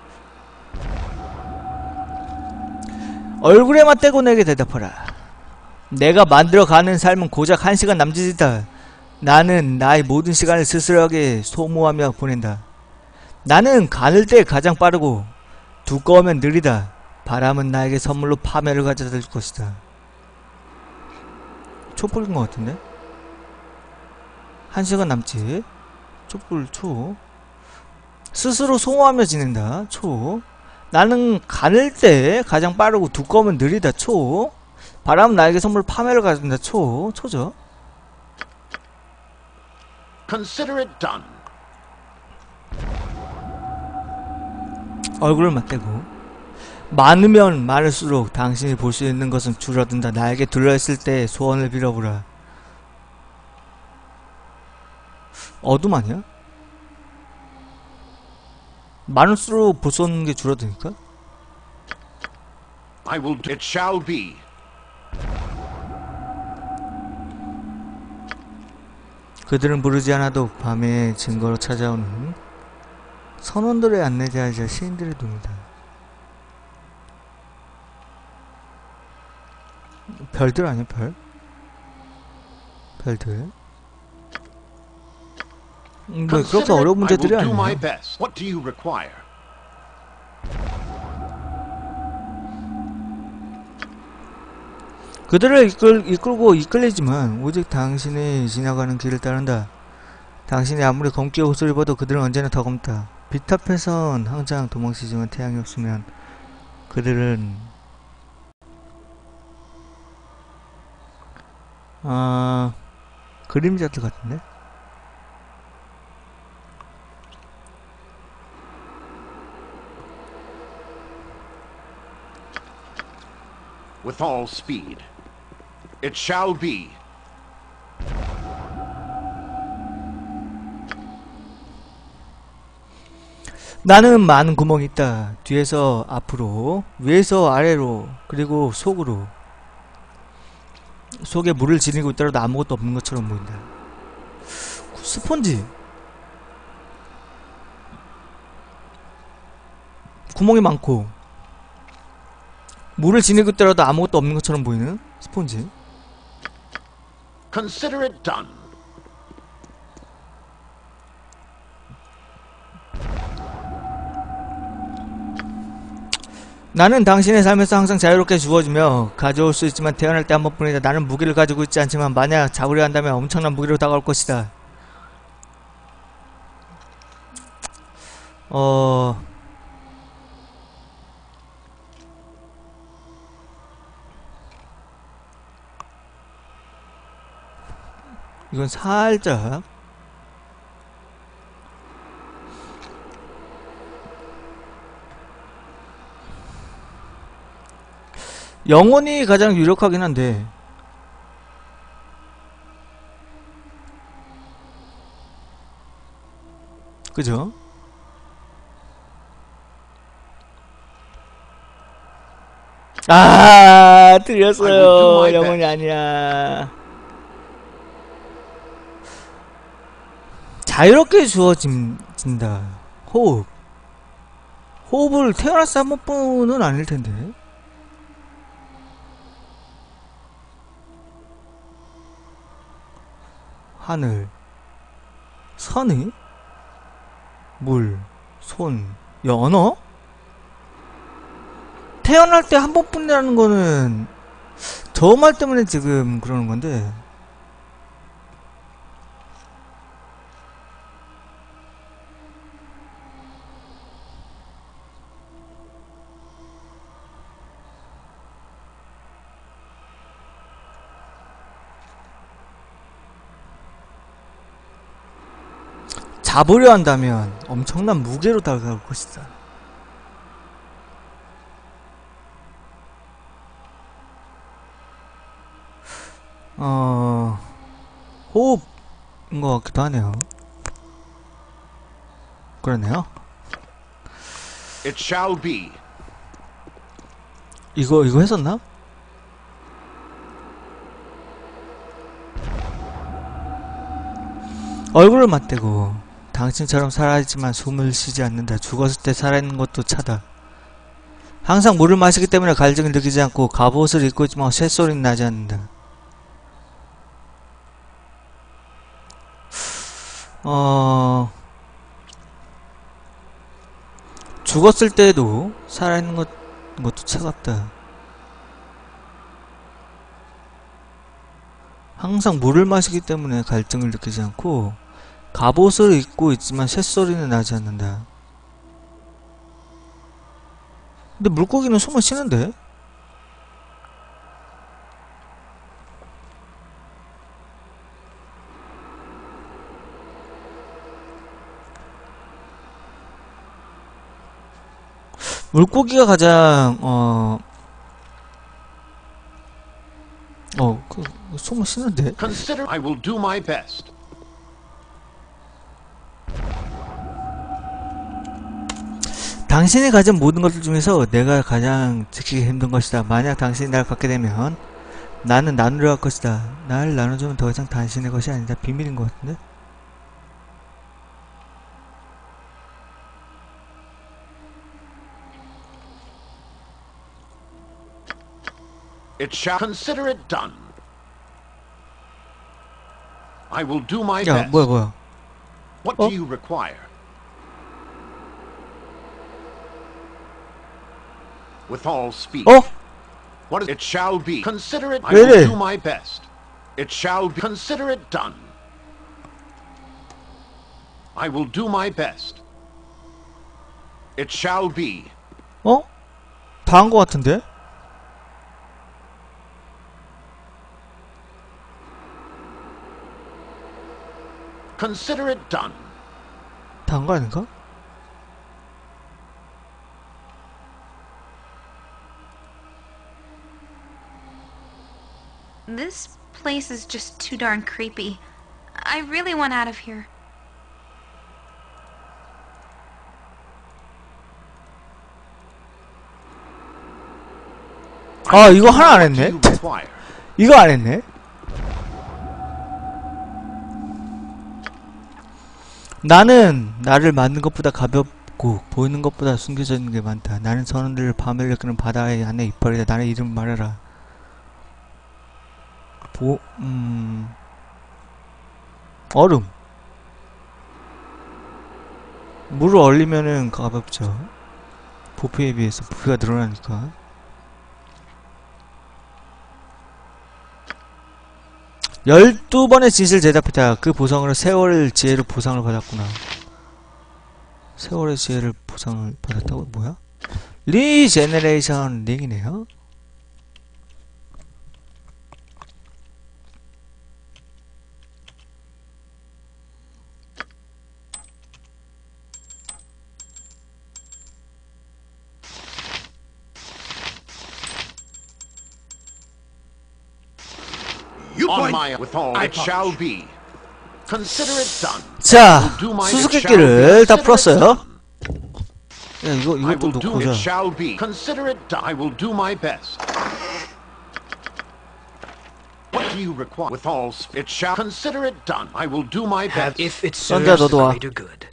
얼굴에 맞대고 내게 대답하라. 내가 만들어가는 삶은 고작 1시간 남짓이다. 나는 나의 모든 시간을 스스로에게 소모하며 보낸다. 나는 가늘 때 가장 빠르고 두꺼우면 느리다. 바람은 나에게 선물로 파멸을 가져다 줄 것이다. 촛불인 것 같은데? 1시간 남짓. 촛불 초. 스스로 소모하며 지낸다. 초. 나는 가늘 때 가장 빠르고 두꺼우면 느리다. 초. 바람은 나에게 선물 파멸을 가진다. 초죠. Consider it done. 얼굴을 맞대고 많으면 많을수록 당신이 볼 수 있는 것은 줄어든다. 나에게 둘러있을 때 소원을 빌어보라. 어둠 아니야? 많을수록 볼 수 없는 게 줄어드니까? I will do. It shall be. 그들은 부르지 않아도 밤에 증거로 찾아오는 선원들의 안내자이자 시인들의 눈이다. 별들 아니야, 별? 별들? 뭐 그렇게 Consider 어려운 it. I 문제들이 will do my 아니야. best. What do you require? 그들을 이끌고 이끌리지만 오직 당신이 지나가는 길을 따른다. 당신이 아무리 검게 옷을 입어도 그들은 언제나 더 검다. 빛 앞에선 항상 도망치지만 태양이 없으면 그들은 그림자들 같은데? With all speed. It shall be. 나는 많은 구멍이 있다. 뒤에서 앞으로, 위에서 아래로, 그리고 속으로. 속에 물을 지니고 있더라도 아무것도 없는 것처럼 보인다. 스펀지. 구멍이 많고 물을 지니고 있더라도 아무것도 없는 것처럼 보이는 스펀지. Consider it done. 나는 당신의 삶에서 항상 자유롭게 주어지며 가져올 수 있지만 태어날 때 한 번뿐이다. 나는 무기를 가지고 있지 않지만 만약 잡으려 한다면 엄청난 무기로 다가올 것이다. 이건 살짝 영혼이 가장 유력하긴 한데 그죠? 틀렸어요. 영혼이 아니야. 자유롭게 주어진다. 호흡을 태어났을 때 한 번뿐은 아닐 텐데. 하늘, 선의, 물, 손, 언어? 태어날 때 한 번뿐이라는 거는 저 말 때문에 지금 그러는 건데. 잡으려 한다면 엄청난 무게로 다가올 것이다. 호흡인 것 같기도 하네요. 그러네요. It shall be. 이거 했었나? 얼굴을 맞대고 당신처럼 살아있지만 숨을 쉬지 않는다. 죽었을 때 살아있는 것도 차다. 항상 물을 마시기 때문에 갈증을 느끼지 않고 갑옷을 입고 있지만 쇳소리는 나지 않는다. 죽었을 때에도 살아있는 것도 차갑다. 항상 물을 마시기 때문에 갈증을 느끼지 않고 갑옷을 입고 있지만 쇳소리는 나지 않는다. 근데 물고기는 숨을 쉬는데? 물고기가 가장 숨을 쉬는데? Consider I will do my best. 당신이 가진 모든 것들 중에서 내가 가장 지키기 힘든 것이다. 만약 당신이 날 갖게 되면 나는 나누려 할 것이다. 날 나눠주면 더 이상 당신의 것이 아니다. 비밀인 것 같은데? It shall consider it done. I will do my 야, best. 뭐야. What do you require? With all speed. What is it shall be. Consider it. I will do my best. It shall be. Consider it done. I will do my best. It shall be. 다 한 것 같은데? Consider it done. 다 한 거 아닌가? This place is just too darn creepy. I really want out of here. 아, 이거 하나 안 했네? 이거 안 했네? 나는 나를 맞는 것보다 가볍고 보이는 것보다 숨겨져 있는 게 많다. 나는 선원들을 밤을 일으키는 바다의 안에 이빨이다. 나의 이름 말해라. 얼음. 물을 얼리면은 가볍죠. 부피에 비해서 부피가 늘어나니까. 열두 번의 진실을 대답했다. 그 보상으로 세월의 지혜를 보상을 받았구나. 세월의 지혜를 보상을 받았다고? 뭐야? 리제네레이션 링이네요. On my with all it shall be. Consider it done. 자, 수수께끼를 다 풀었어요. 야, 이것도 놓고 It 자. shall be. Consider it done. I will do my best. What do you require? With all it shall consider it done. I will do my best. If it 선자, serves 너도 the 와. greater good.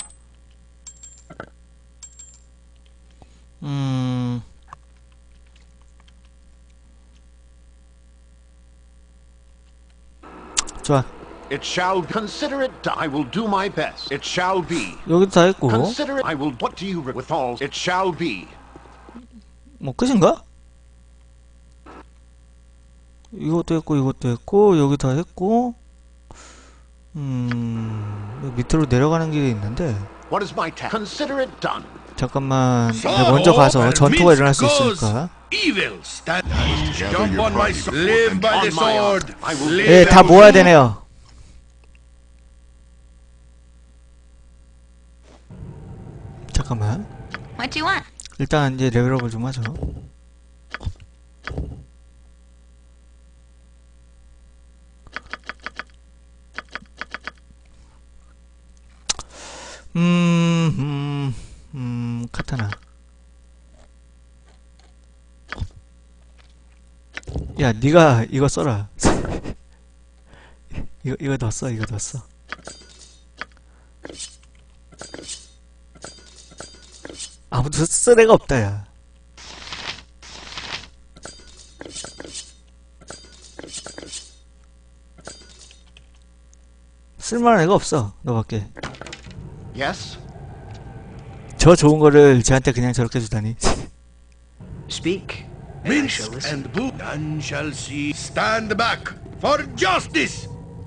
좋아. It shall consider it done. I will do my best. It shall be. 여기도 다 했고. Consider it. I will. What do you with all? It shall be. 뭐 끝인가? 이것도 했고 이것도 했고 여기 다 했고. 여기 밑으로 내려가는 길이 있는데. What is my task? Consider it done. 잠깐만. 내가 먼저 가서 전투가 일어날 수 있으니까. Evil stand. Jump on my sword. Live by the sword. I will live. 예, 다 모아야 되네요. 잠깐만. What do you want? 일단 이제 레벨업을 좀 하죠. 카타나. 야, 니가 이거 써라. 이거 더 써, 이거 더 써. 아무도 쓸 애가 없다, 야. 쓸만한 애가 없어, 너밖에. Yes. 저 좋은 거를 쟤한테 그냥 저렇게 주다니. Speak, and I shall Minsk listen. and Boo. None shall see. Stand back for justice.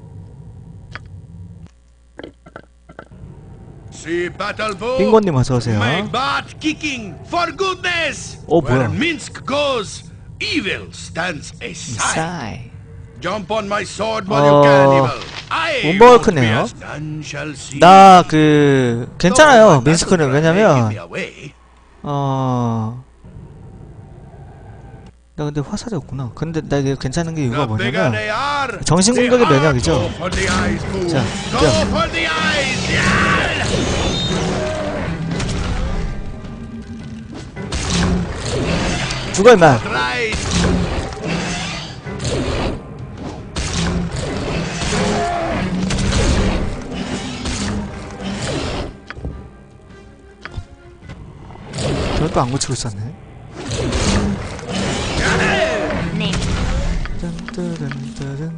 See battle foe. 빙고님 어서오세요. Make butt kicking for goodness. 뭐야. Where Minsk goes, evil stands aside. 싸이. Jump on my sword while you can, evil. I won't be 문버크네요. as none shall see. 나 괜찮아요, 민스크는. Give me 왜냐면 away. 나 근데 화살이 없구나. 근데 나 이게 괜찮은 게 이유가 The bigger 뭐냐면 they are, 정신 the 공격의 harder. 면역이죠. Go for the eyes, move. 자, Go 자. for the eyes. Yeah! 죽어 임마. Right. 저것도 안 고치고 있었네. Name. 짠따란따란.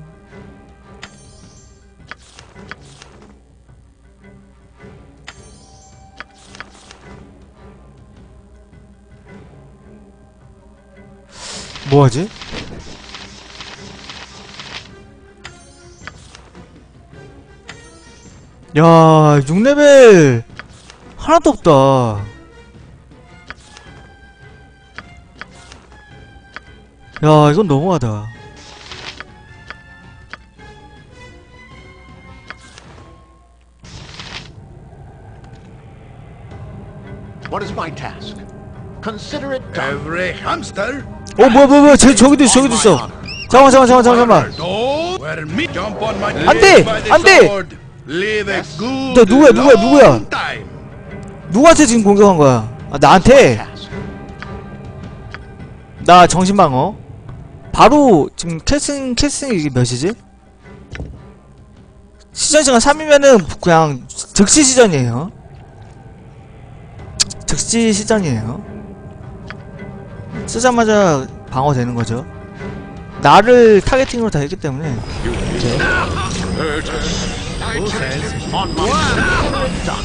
뭐하지? 야, 6레벨 하나도 없다. 야, 이건 너무하다. What is my task? Consider it done. Every hamster. 뭐야, 저기도 있어, 저기도 있어. 잠깐만. Don't wear me. Jump on my. 안 돼! Live by the 안 돼! sword. Live a good. 너 누구야? long time. 누구한테 지금 공격한 거야? 아, 나한테? Task. 나 정신방어. 바로 지금 캐스팅 이게 몇이지? 시전 시간 3이면은 그냥 즉시 시전이에요. 즉시 시전이에요. 쓰자마자 방어되는 거죠. 나를 타겟팅으로 다 했기 때문에. On my consider it done.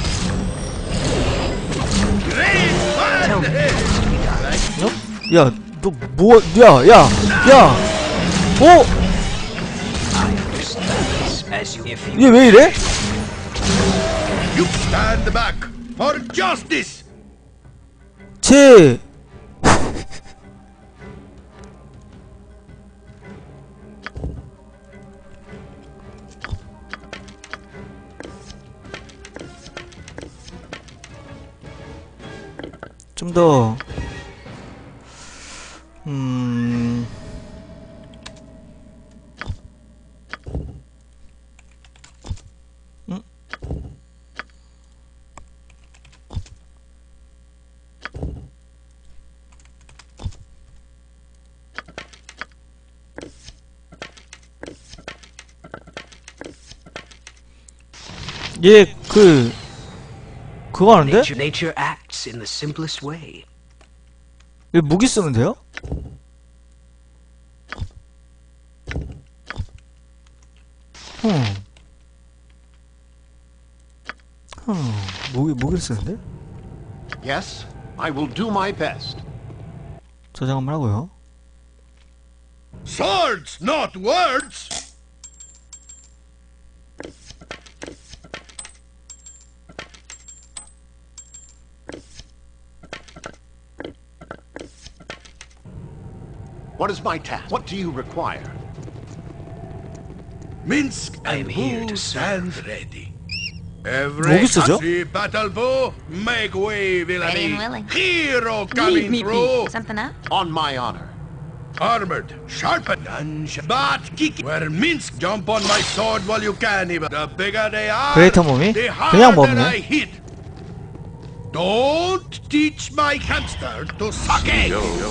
야, 너 뭐? 야! 어? As you, if you 얘 왜 이래? You stand back for justice. 쟤 좀 더 얘 그거 하는데? nature acts in the simplest way. 얘 무기 쓰면 돼요? 무기를 쓰는데? Yes, I will do my best. 저장 한번 하고요. Swords, not words. What is my task? What do you require? Minsk I and am here to who serve. stand ready. Every 뭐기 쓰죠? country battle bow, make way, Ready villainy. and willing. Hero Leave coming me be. through. Something up? On my honor. Armored, sharpened, and but kicking. Where Minsk, jump on my sword while you can. Even the bigger they are, 그레이터 몸이? the 그냥 harder I 몸이네. hit. Don't teach my hamster to suck egg.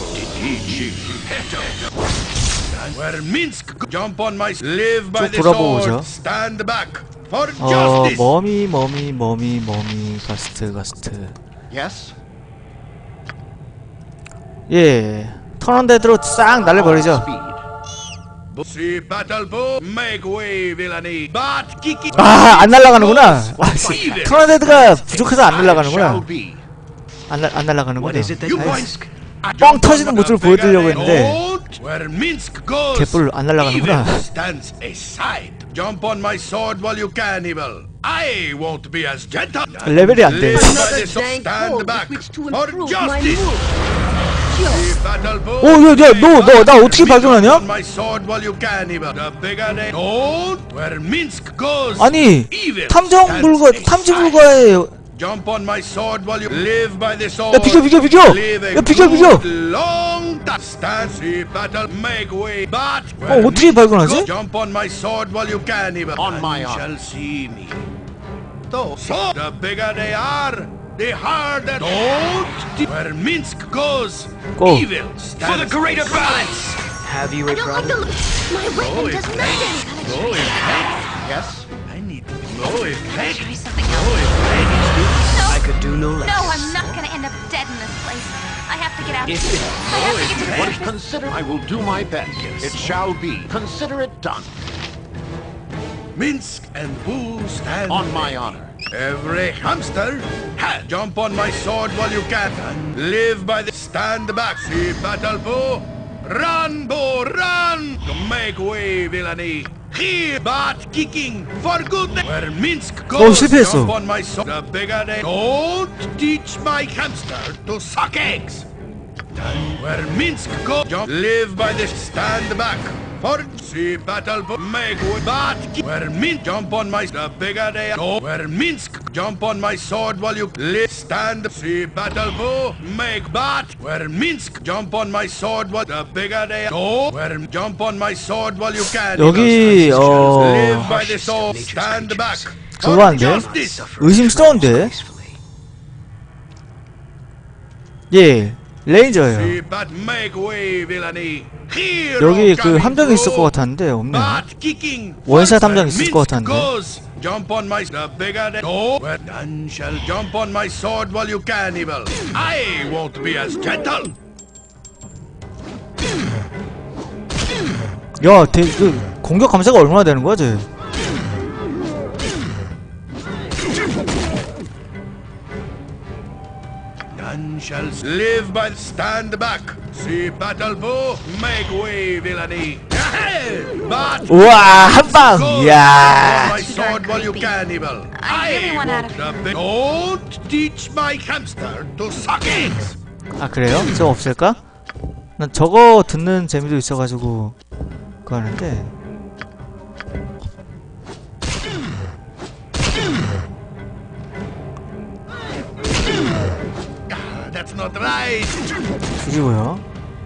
Where Minsk, jump on my live by 쭉 the 돌아보고 sword. 오죠. Stand back for justice. 머미 가스트 Yes? 예, 턴언데드로 싹 날려버리죠. Speed. See battle bow, make way, villainy. But kicking. 아, 안 날아가는구나. 턴언데드가 부족해서 안 날아가는구나. Shall be. 안 What 날아가는구나. is it that You you point. ask? 뻥 터지는 모습을 보여드리려고 했는데 Where Minsk goes, 개뿔 안 날아가는구나. evil stands aside. Jump on my sword while you can, evil. I won't be as gentle. 레벨이 안 돼. Live by Another the sword. dank Stand hole with back which to for improve my justice. move. See battle bow, 오, 야, 나 어떻게 Jump 발견하냐? on my sword while you can, evil. The bigger they don't. Where Minsk goes, 아니, evil 탐지 stands 불가에 Jump on my sword while you live by the sword. 야, 비켜, 비켜, 비켜! Live a 야, 비켜, 비켜! good long time. Stand, see battle, make way. But 어떻게 발견하지? jump on my sword while you can, even. On my None honor. shall see me. So the bigger they are, the harder. Don't. Where Minsk goes, Go. evil stands. For the greater balance. Have you I a don't like problem? the my weapon does nothing. Yes? I need to know if Try something else. I could do no less. No, I'm not gonna end up dead in this place. I have to get out. If I have to get to the What is consider? I will do my best. It shall be. Consider it done. Minsk and Boo stand On my ready. honor. Every hamster has jump on my sword while you can. And live by the stand back. See battle Boo. Run, Boo, run! To make way, villainy. Here, but kicking for goodness. Where Minsk goes, 실패했어. jump on my sword. The bigger they don't teach my hamster to suck eggs. And where Minsk goes, jump, live by the stand back. For see battle make way, but where Minsk jump on my the bigger they are. Where Minsk jump on my sword while you live stand see battle make but where Minsk jump on my sword while the bigger they are. Where jump on my sword while you can. 여기 live by the sword stand back. 그거 안 돼? Justice. 의심스러운데? 예, 레인저예요. See but make way villainy. Hero 여기 그 coming 함정이 있을 through. 것 같았는데 없네요. But kicking 원샷 함정 first 있을 and 것 Minsk 같았는데. goes. Jump on my the bigger the go. Where none shall jump on my sword while you cannibal. I won't be as gentle. 야, 그 공격 감사가 얼마나 되는 거야, 쟤? None shall live by stand back. See battle bow, make way villainy. But 우와, 한방! go 이야. on my sword while you cannibal. I really want out of Don't teach my hamster to suck eggs. 아, 그래요? 저거 없을까? 난 저거 듣는 재미도 있어가지고 그거 하는데. That's not right. 그리고요.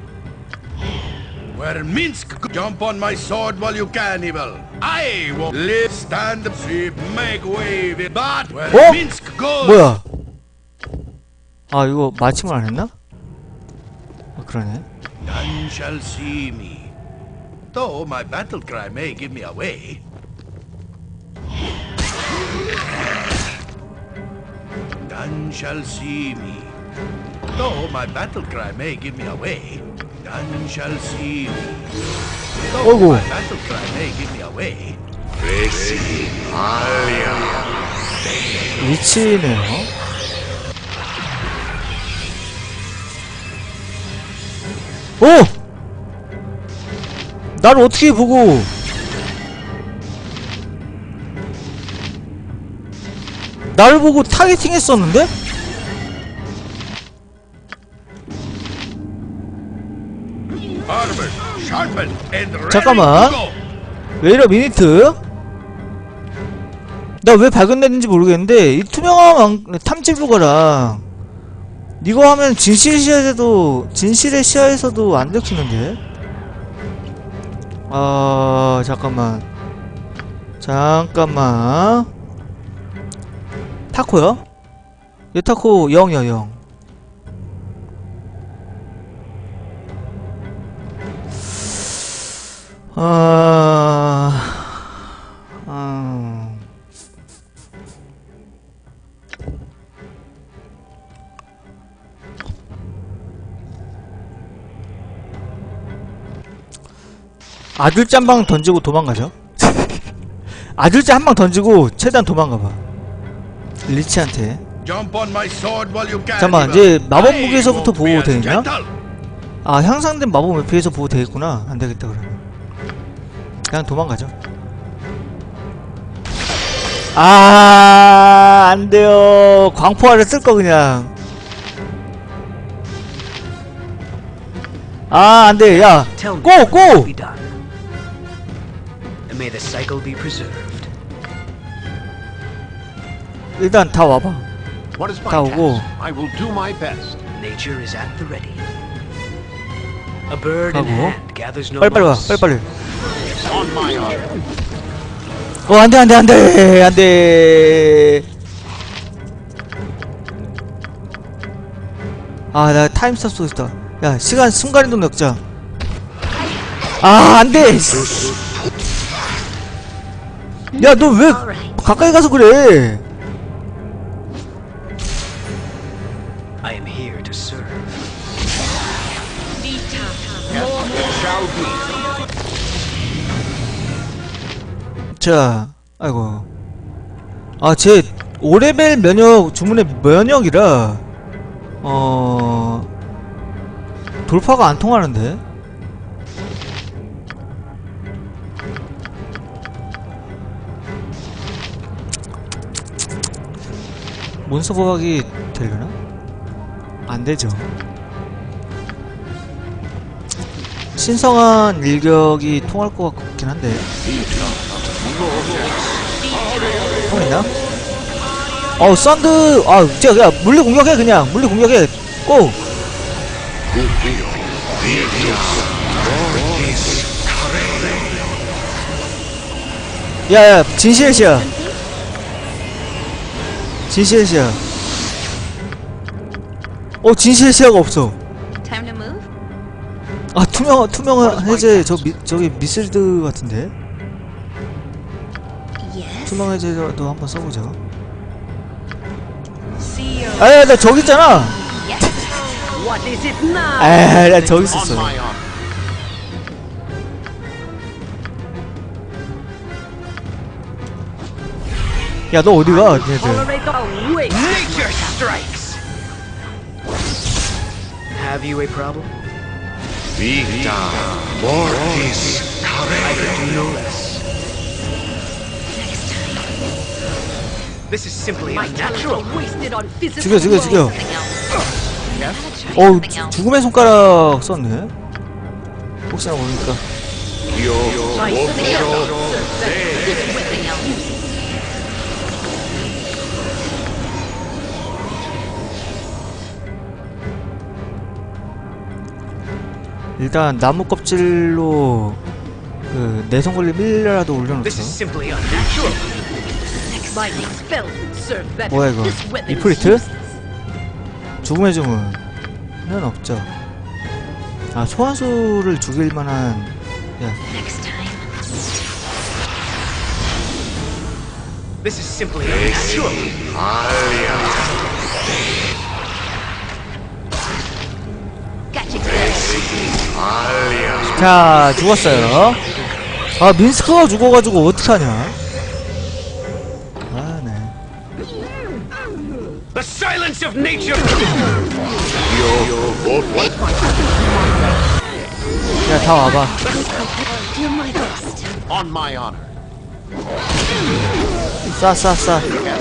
Where Minsk jump on my sword while you cannibal. I won't live stand see make way with but where 어? Minsk goes. 뭐야? 아, 이거 마침을 안 했나? 아, 그러네. None shall see me. Though my battle cry may give me away. None shall see me. Though my battle cry may give me away. None shall see me. Though 어이구. my battle cry may give me away. 위치네요. 오! 나를 어떻게 보고 나를 보고 타겟팅 했었는데? Armored, sharpened, and ready 잠깐만. to go. 웨이러 미니트. 나 왜 발견됐는지 모르겠는데 이 투명한 탐지부가랑 이거 하면 진실의 시야에서도 안 들키는데. 잠깐만. 타코요? 얘 타코 0이야 0. 아들째 한 방 던지고 도망가죠. 아들째 한 방 던지고 최대한 도망가봐. 리치한테. Jump on my sword while you can. 잠깐만, 이제 마법 무기에서부터 보호 되겠냐? 아, 향상된 마법 무기에서 보호 되겠구나. 안 되겠다 그러면. 그냥 도망가죠. 아, 안 돼요. 광포화를 쓸 거 그냥. 아, 안 돼. 야, Tell me 고, what will 고. be done. And may the cycle be preserved. 일단 다 와봐. What is my 다 오고. task? I will do my best. Nature is at the ready. A bird in 가고. hand gathers no 빨리빨리 와, moss. 빨리빨리. On my honor. 안돼 안돼 안돼 안돼. 아 나 타임스톱 쏘고 있다. 야 시간 순간이동 역자. 아 안돼. 야 너 왜 가까이 가서 그래? I am here to serve. Shall be. 자, 아이고. 아, 제 5레벨 면역, 주문의 면역이라, 돌파가 안 통하는데? 몬스터 보박이 되려나? 안 되죠. 신성한 일격이 통할 것 같긴 한데. 통했나? 썬드, 그냥 물리 공격해, 그냥. 물리 공격해. 고! 야, 진실의 시야. 진실의 시야. 진실의 시야가 없어. Time to move? 투명 해제, 저기 미슬드 같은데? Yes. 투명 해제도 한번 써보자. 나 저기 있잖아! What is it now? 나 저기 On 있었어. my honor. 야, 너 어디가, 얘들. Tolerate the wait. Nature strikes! Have you a problem? Vita mortis I could do no less. This is simply My talents are unnatural. wasted on physical 죽여. Something else. Gotta try something else. 죽음의 손가락 썼네. 혹시나 모르니까. My Something else. 일단 나무 껍질로 그 내성 걸림 1이라도 올려놓자. This is simply unnatural. My spells would serve better. 뭐야 이거? This weapon is 이프리트? useless. 죽음의 주문은 없죠. 소환수를 죽일 만한. 야, Next time. This is simply unnatural. Gotcha good. 자, 죽었어요. 민스크가 죽어가지고 어떡하냐? 네. The silence of nature! 야, 다 와봐. Do my best. On my honor. 쏴.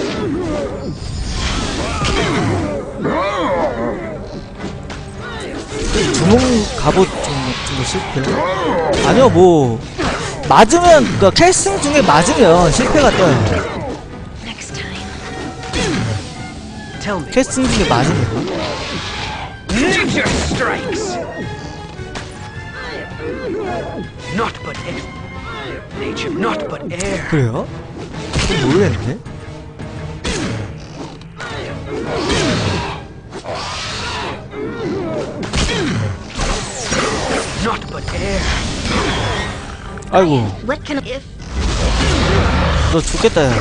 주몽 갑옷 좀 실패. 아니요, 맞으면, 그니까 캐스팅 중에 맞으면 실패가 떠요. Next time. Tell me. 캐스팅 중에 맞으면. Nature strikes! Not but air. Nature, not but air. 그래요? 그건 모르겠는데? Not but air. 아이고, What can if 너 죽겠다, 야.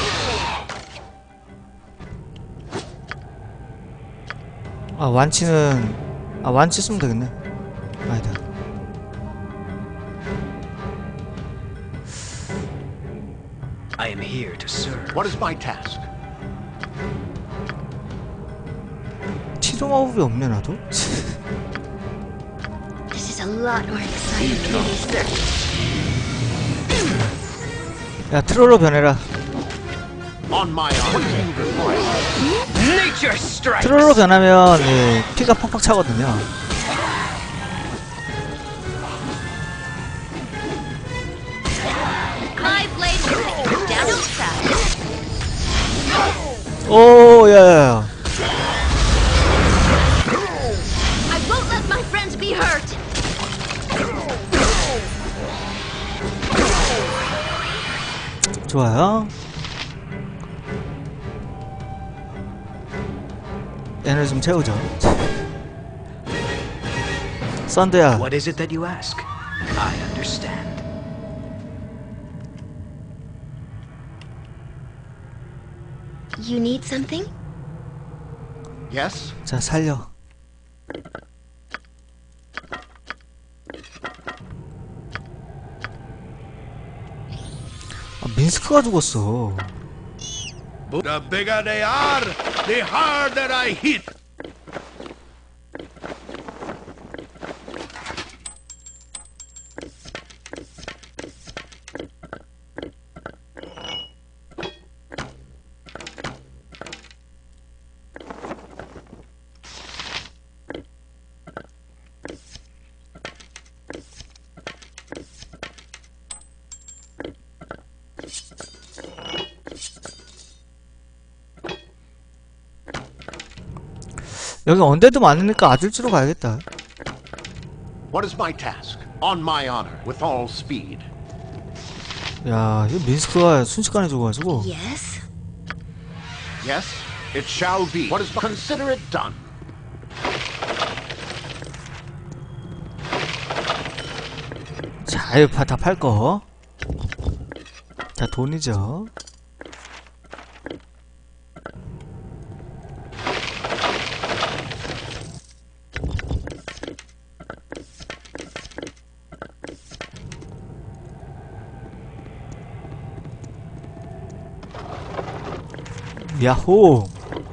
완치 쓰면 되겠네. 아니다. I am here to serve. What is my task? 치료 마법이 없네, 나도? this is a lot more exciting than research. 야, 트롤로 변해라. On my honor. Nature strikes! 트롤로 변하면, 피가 팍팍 차거든요. My blade will take you down south. 오, 야야야. I won't let my friends be hurt. 좋아요. 에너지 좀 채우죠. 썬드야. What is it that you ask? I understand. You need something? Yes? 자, 살려. 아, 민스크가 죽었어. The bigger they are, the harder I hit. 여기 언데드 많으니까 아들주로 가야겠다. What is my task? On my honor, with all speed. 야, 이 민스크가 순식간에 죽어가지고. Yes. Yes? It shall be. What is consider it done. 자, 이거 다 팔 거. 자, 돈이죠. 야호.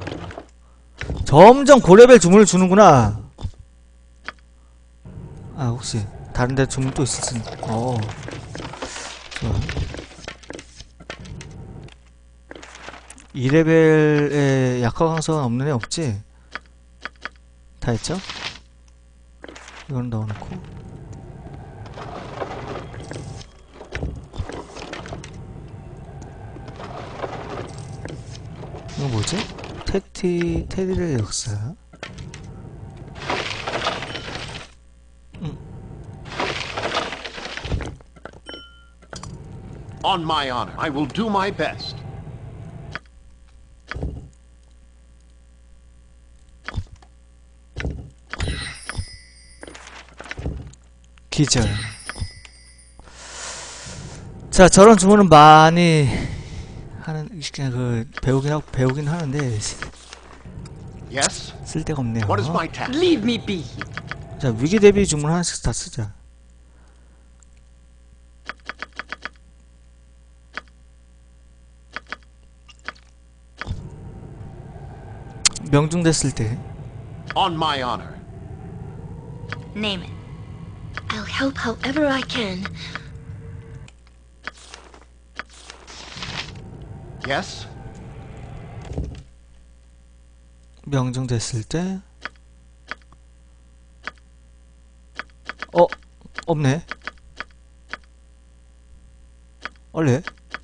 점점 고레벨 주문을 주는구나. 아, 혹시 다른 데 주문 또 있을지. 좋아. 이 레벨에 약화 강성은 없는 애 없지? 다 했죠? 이건 넣어놓고. 이거 뭐지? 테디의 역사. On my honor, I will do my best. 기절. 자, 저런 주문은 많이 하는, 그냥 배우긴 하는데, Yes? 쓸데가 없네요. What is my task? Leave me be. 자, 위기 대비 주문 하나씩 다 쓰자. 명중됐을 때. On my honor. Name it. I'll help however I can. Yes? 명중됐을 때. 없네. 원래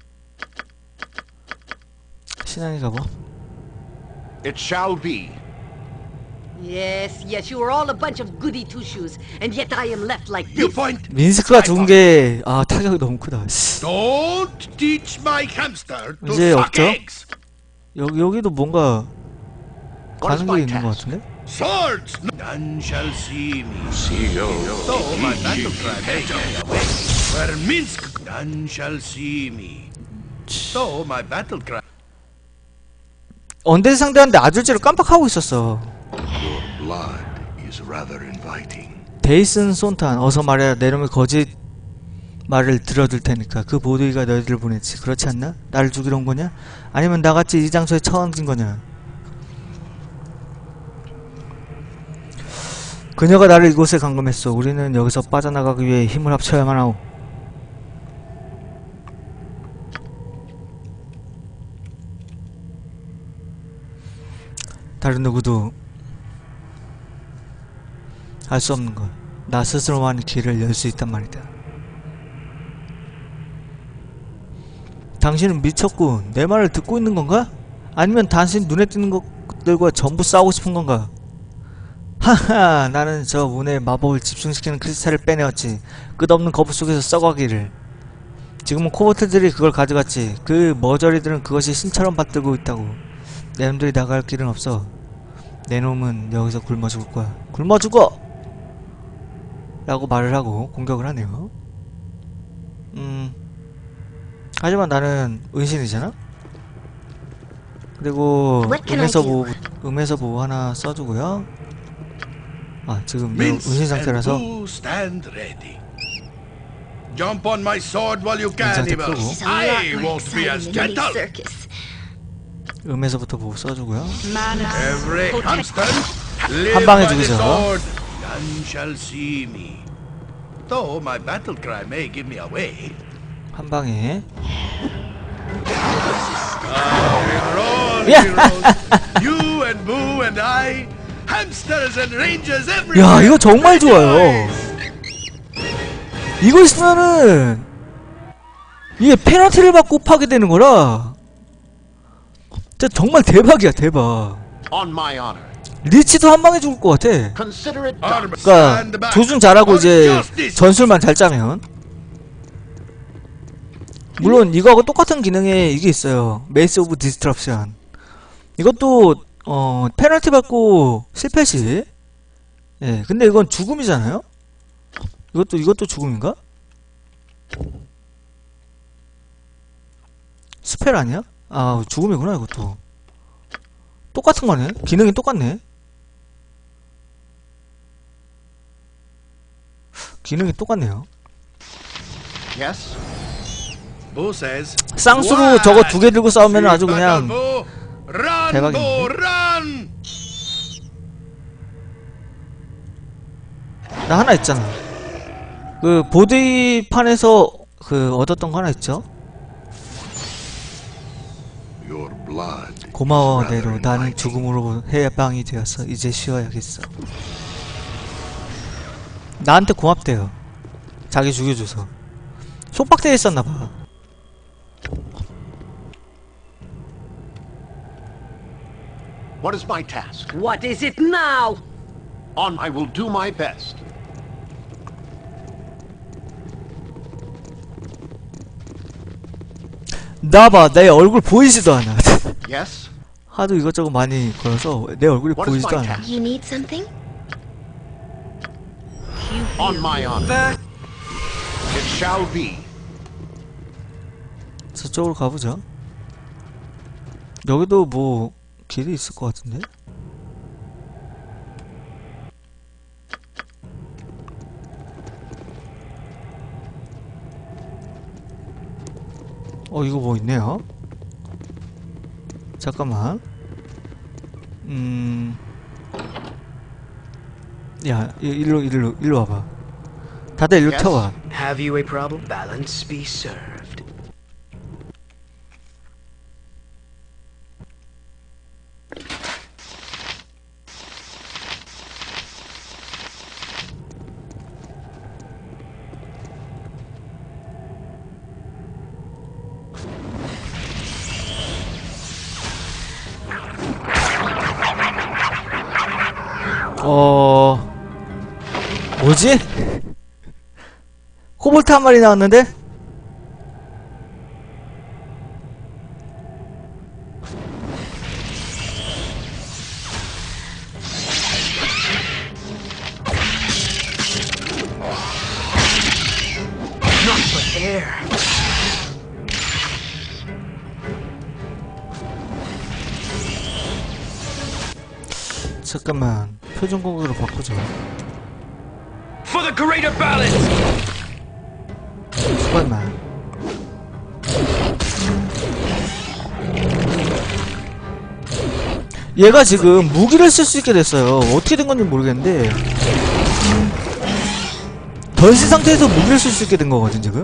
신앙이 가봐. It shall be. Yes, yes, you are all a bunch of goody two-shoes, and yet I am left like You this. point. 민스크가 죽은 게 타격이 너무 크다. 씨. Don't teach my hamster to 이제 suck 없죠? eggs. 여기도 뭔가 What is 가는 게 my 있는 것 task? 같은데? Swords. None shall see me. Though my battle cry may die away. Where Minsk. None shall see me. Though my battle cry. 언데드 상대하는데 아들지를 깜빡하고 있었어. Blood is rather inviting. 데이슨 손탄, 어서 말해라. 내 놈의 거짓 말을 들어줄 테니까. 그 보드기가 너희들을 보냈지. 그렇지 않나? 나를 죽이러 온 거냐? 아니면 나같이 이 장소에 처한 거냐? 그녀가 나를 이곳에 감금했어. 우리는 여기서 빠져나가기 위해 힘을 합쳐야만 하오. 다른 누구도 알 수 없는 것. 나 스스로만 길을 열 수 있단 말이다. 당신은 미쳤군. 내 말을 듣고 있는 건가? 아니면 단순히 눈에 띄는 것들과 전부 싸우고 싶은 건가? 하하, 나는 저 문에 마법을 집중시키는 크리스탈을 빼내었지. 끝없는 거부 속에서 썩어가기를. 지금은 코보트들이 그걸 가져갔지. 그 머저리들은 그것이 신처럼 받들고 있다고. 내 놈들이 나갈 길은 없어. 내 놈은 여기서 굶어 죽을 거야. 굶어 죽어! 라고 말을 하고 공격을 하네요. 하지만 나는 은신이잖아? 그리고 음에서 보호 하나 써주고요. 아, 지금 내 은신 상태라서 Jump on my sword while you can, Evil. I won't be as gentle. 음에서부터 보호 써주고요. Every hamster live 한 방에 by the 죽이죠. sword. None shall see me. Though my battle cry may give me away. 한 방에. We roll. You and Boo and I, hamsters and rangers everywhere. 야, 이거 정말 좋아요. 이거 있으면은 이게 페널티를 받고 파게 되는 거라 진짜 정말 대박이야, 대박. On my honor. 리치도 한 방에 죽을 것 같아. Consider it done. Armor, 그니까 stand back. 조준 잘하고 For 이제 justice. 전술만 잘 짜면. 물론 이거하고 똑같은 기능에 이게 있어요. 메이스 오브 디스트럽션. 이것도 페널티 받고 실패 시. 예, 근데 이건 죽음이잖아요. 이것도 죽음인가? 스펠 아니야? 아, 죽음이구나. 이것도 똑같은 거네. 기능이 똑같네. 기능이 똑같네요. Yes? Boo says. 쌍수로 저거 두 개 들고 싸우면 아주 그냥 Run, 대박인데. Boo, run! 나 하나 있잖아. 그 보드판에서 그 얻었던 거 하나 있죠? Your blood. 고마워 네로. 나는 죽음으로 해방이 되었어. 이제 쉬어야겠어. 나한테 고맙대요. 자기 죽여줘서. 속박대에 있었나봐. What is my task? What is it now? I will do my best. 나봐, 내 얼굴 보이지도 않아. Yes? 하도 이것저것 많이 걸어서 내 얼굴이 What is 보이지도 my 않아. task? You need something? On my honor. It shall be. 저쪽으로 가보자. 여기도 뭐 길이 있을 것 같은데? 이거 뭐 있네요. 잠깐만. 야, 일로 와봐. 다들 일로 Yes? 튀어와. Have you a problem? Balance be served. 뭐지? 코볼트 한 마리 나왔는데? 잠깐만, 표정 공격으로 바꾸자. For the greater balance! 잠깐만. 얘가 지금 무기를 쓸 수 있게 됐어요. 어떻게 된 건지 모르겠는데 변신 상태에서 무기를 쓸 수 있게 된 거거든 지금.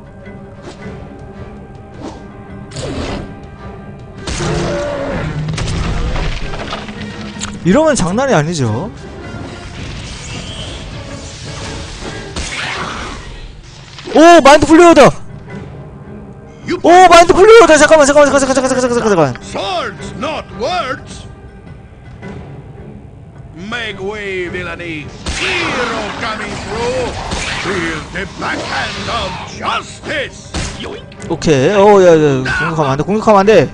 이러면 장난이 아니죠. 오, 마인드 플레이어다. You 오 마인드 풀려. 잠깐만. swords, not words. Make way, villainy. Hero coming through. Feel the backhand of justice. 오케이. 야, 공격하면 안 돼.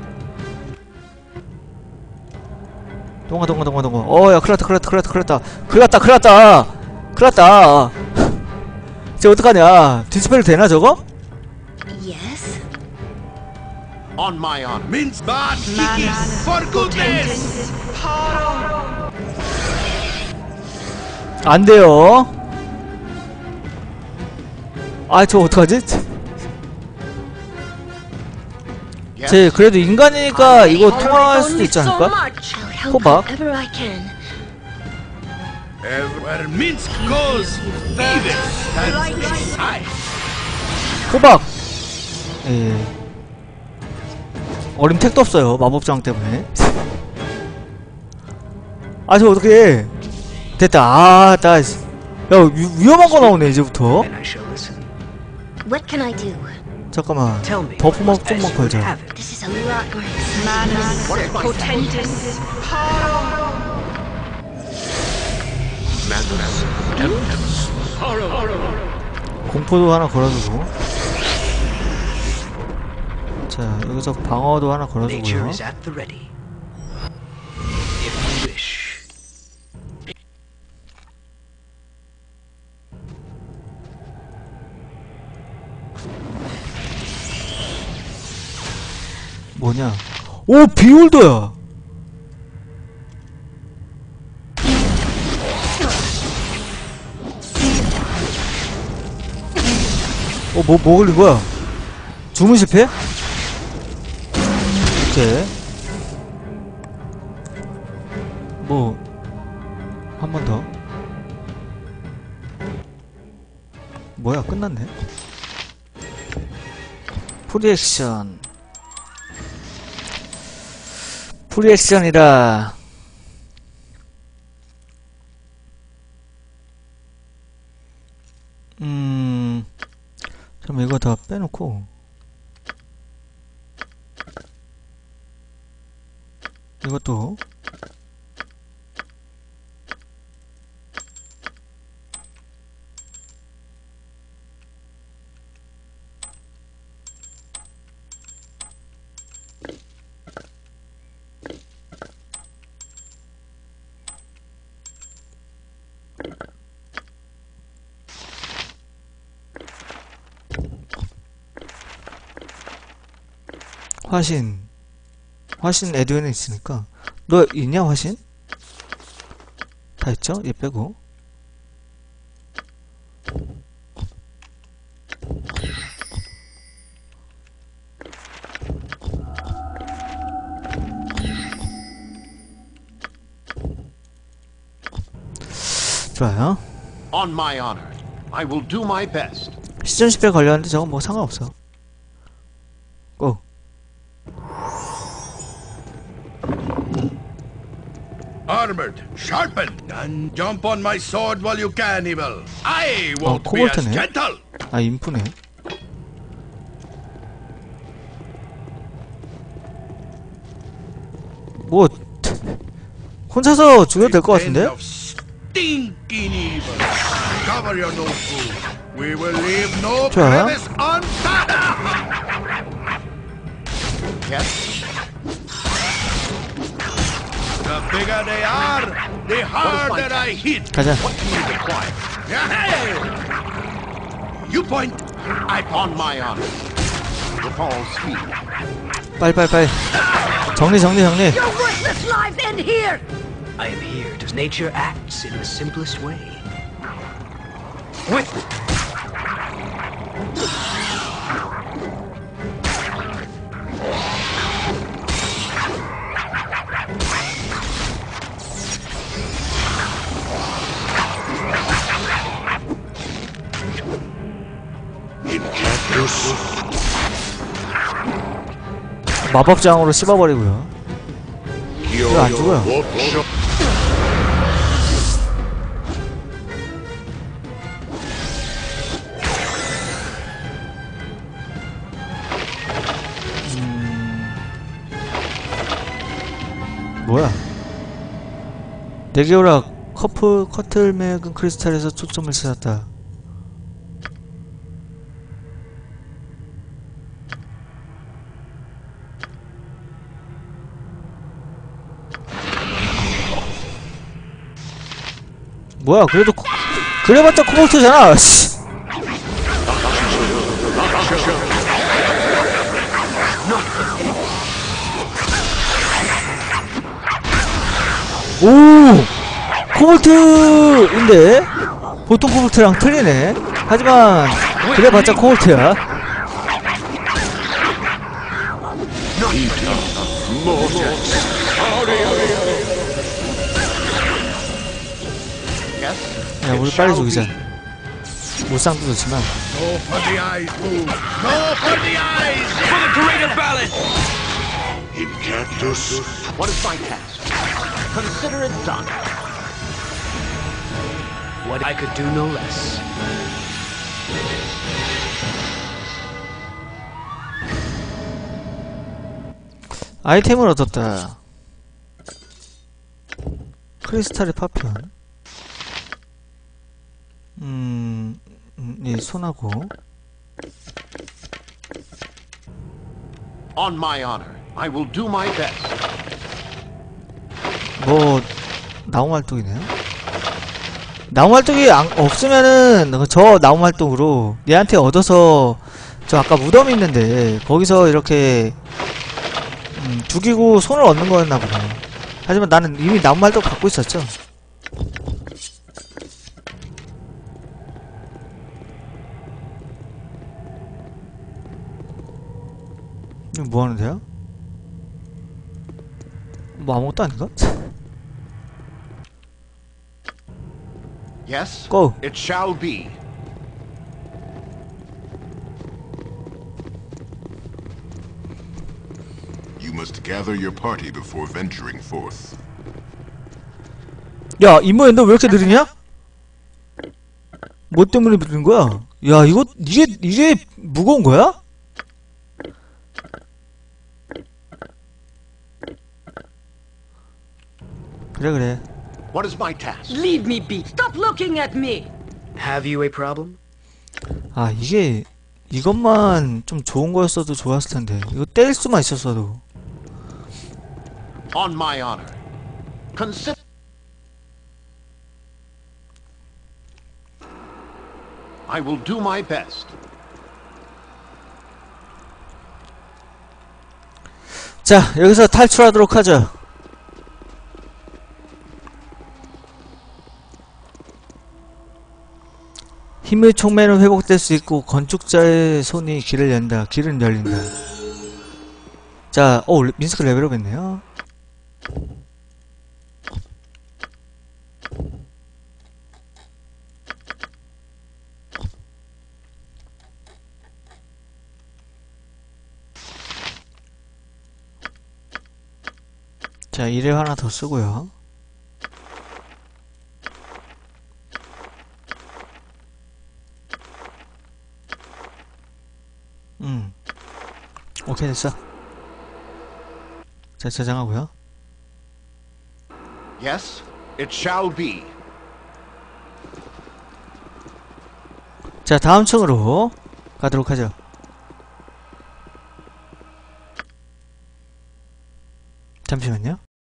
동화. 야, 큰일 났다. 쟤 어떡하냐? 디스펠 되나, 저거? Yes. On my honor. Mince bad kickies for goodness. 안 돼요. 아, 저 어떡하지? 쟤 그래도 인간이니까 이거 통화할 수도 있지 않을까? I'll help 호박. however I can. Where Minsk goes, evil stands beside. 호박! 예. 어림 택도 없어요, 마법장 때문에. 아, 저 어떡해. 됐다. 위험한 거 나오네, 이제부터. Then I shall listen. What can I do? 잠깐만. Tell me. 버프먹 as 좀만 you would 걸자. have it. This is a lot more exciting. What is my Portentous. 공포도 하나 걸어두고. 자, 여기서 방어도 하나 Nature 걸어두고요. is at the ready. If you wish. 뭐냐? 오, 비올더야! 뭐 걸린 거야? 주문 실패? 오케이. 한 번 더. 뭐야, 끝났네? 프리액션이라. 그럼 이거 다 빼놓고 이것도 화신 에듀엔에 있으니까. 너 있냐, 화신? 다 있죠? 얘 빼고. 좋아요. On my honor. I will do my best. 시전 10배 걸렸는데 저건 뭐 상관없어. 고. Armored, sharpened, and jump on my sword while you can, evil. I won't be as 코볼트네. gentle. 아, 인프네. 뭐 혼자서 죽여도 될 것 같은데? End of stinking evil. Cover your nose, fool. We will leave no 좋아요. crevice untouched. Yes? The bigger they are, the harder I hit. 가자. What do you require? Hey! You point. I on my honor. With all speed. 빨리. 정리. Your worthless lives end here! I am here because nature acts in the simplest way. With 마법장으로 씹어버리고요. 이거 안 죽어요. 내게오락 커틀맥은 크리스탈에서 초점을 찾았다. 뭐야, 그래도 그래봤자 코볼트잖아. 씨. 오, 코볼트인데 보통 코볼트랑 틀리네. 하지만 그래봤자 코볼트야. 야, 우리 빨리 죽이자. 무쌍도 좋지만. No for the eyes, move. No for the eyes. For the greater ballad! Incactus. What is my task? Consider it done. What I could do no less. 아이템을 얻었다. 크리스탈의 파편. 예, 손하고. On my honor, I will do my best. 뭐 나무활동이네요. 나무활동이 없으면은 저 나무활동으로 얘한테 얻어서 저 아까 무덤이 있는데 거기서 이렇게 죽이고 손을 얻는 거였나 보네. 하지만 나는 이미 나무활동 갖고 있었죠. 이거 뭐 하는데요? 뭐 아무것도 아닌가? Yes, Go. it shall be. You must gather your party before venturing forth. 야, 임무야, 너 왜 이렇게 느리냐? 뭐 때문에 느린 거야? 야, 이게 무거운 거야? 그래. What is my task? Leave me be. Stop looking at me. Have you a problem? 아, 이것만 좀 좋은 거였어도 좋았을 텐데. 이거 뗄 수만 있었어도. On my honor. Consider. I will do my best. 자, 여기서 탈출하도록 하죠. 힘의 촉매는 회복될 수 있고 건축자의 손이 길을 연다. 길은 열린다. 자, 민스크 레벨업 했네요. 자, 이래 하나 더 쓰고요. 오케이, 됐어. 자, 저장하고요. Yes, it shall be. 자, 다음 층으로 가도록 하죠. 잠시만요.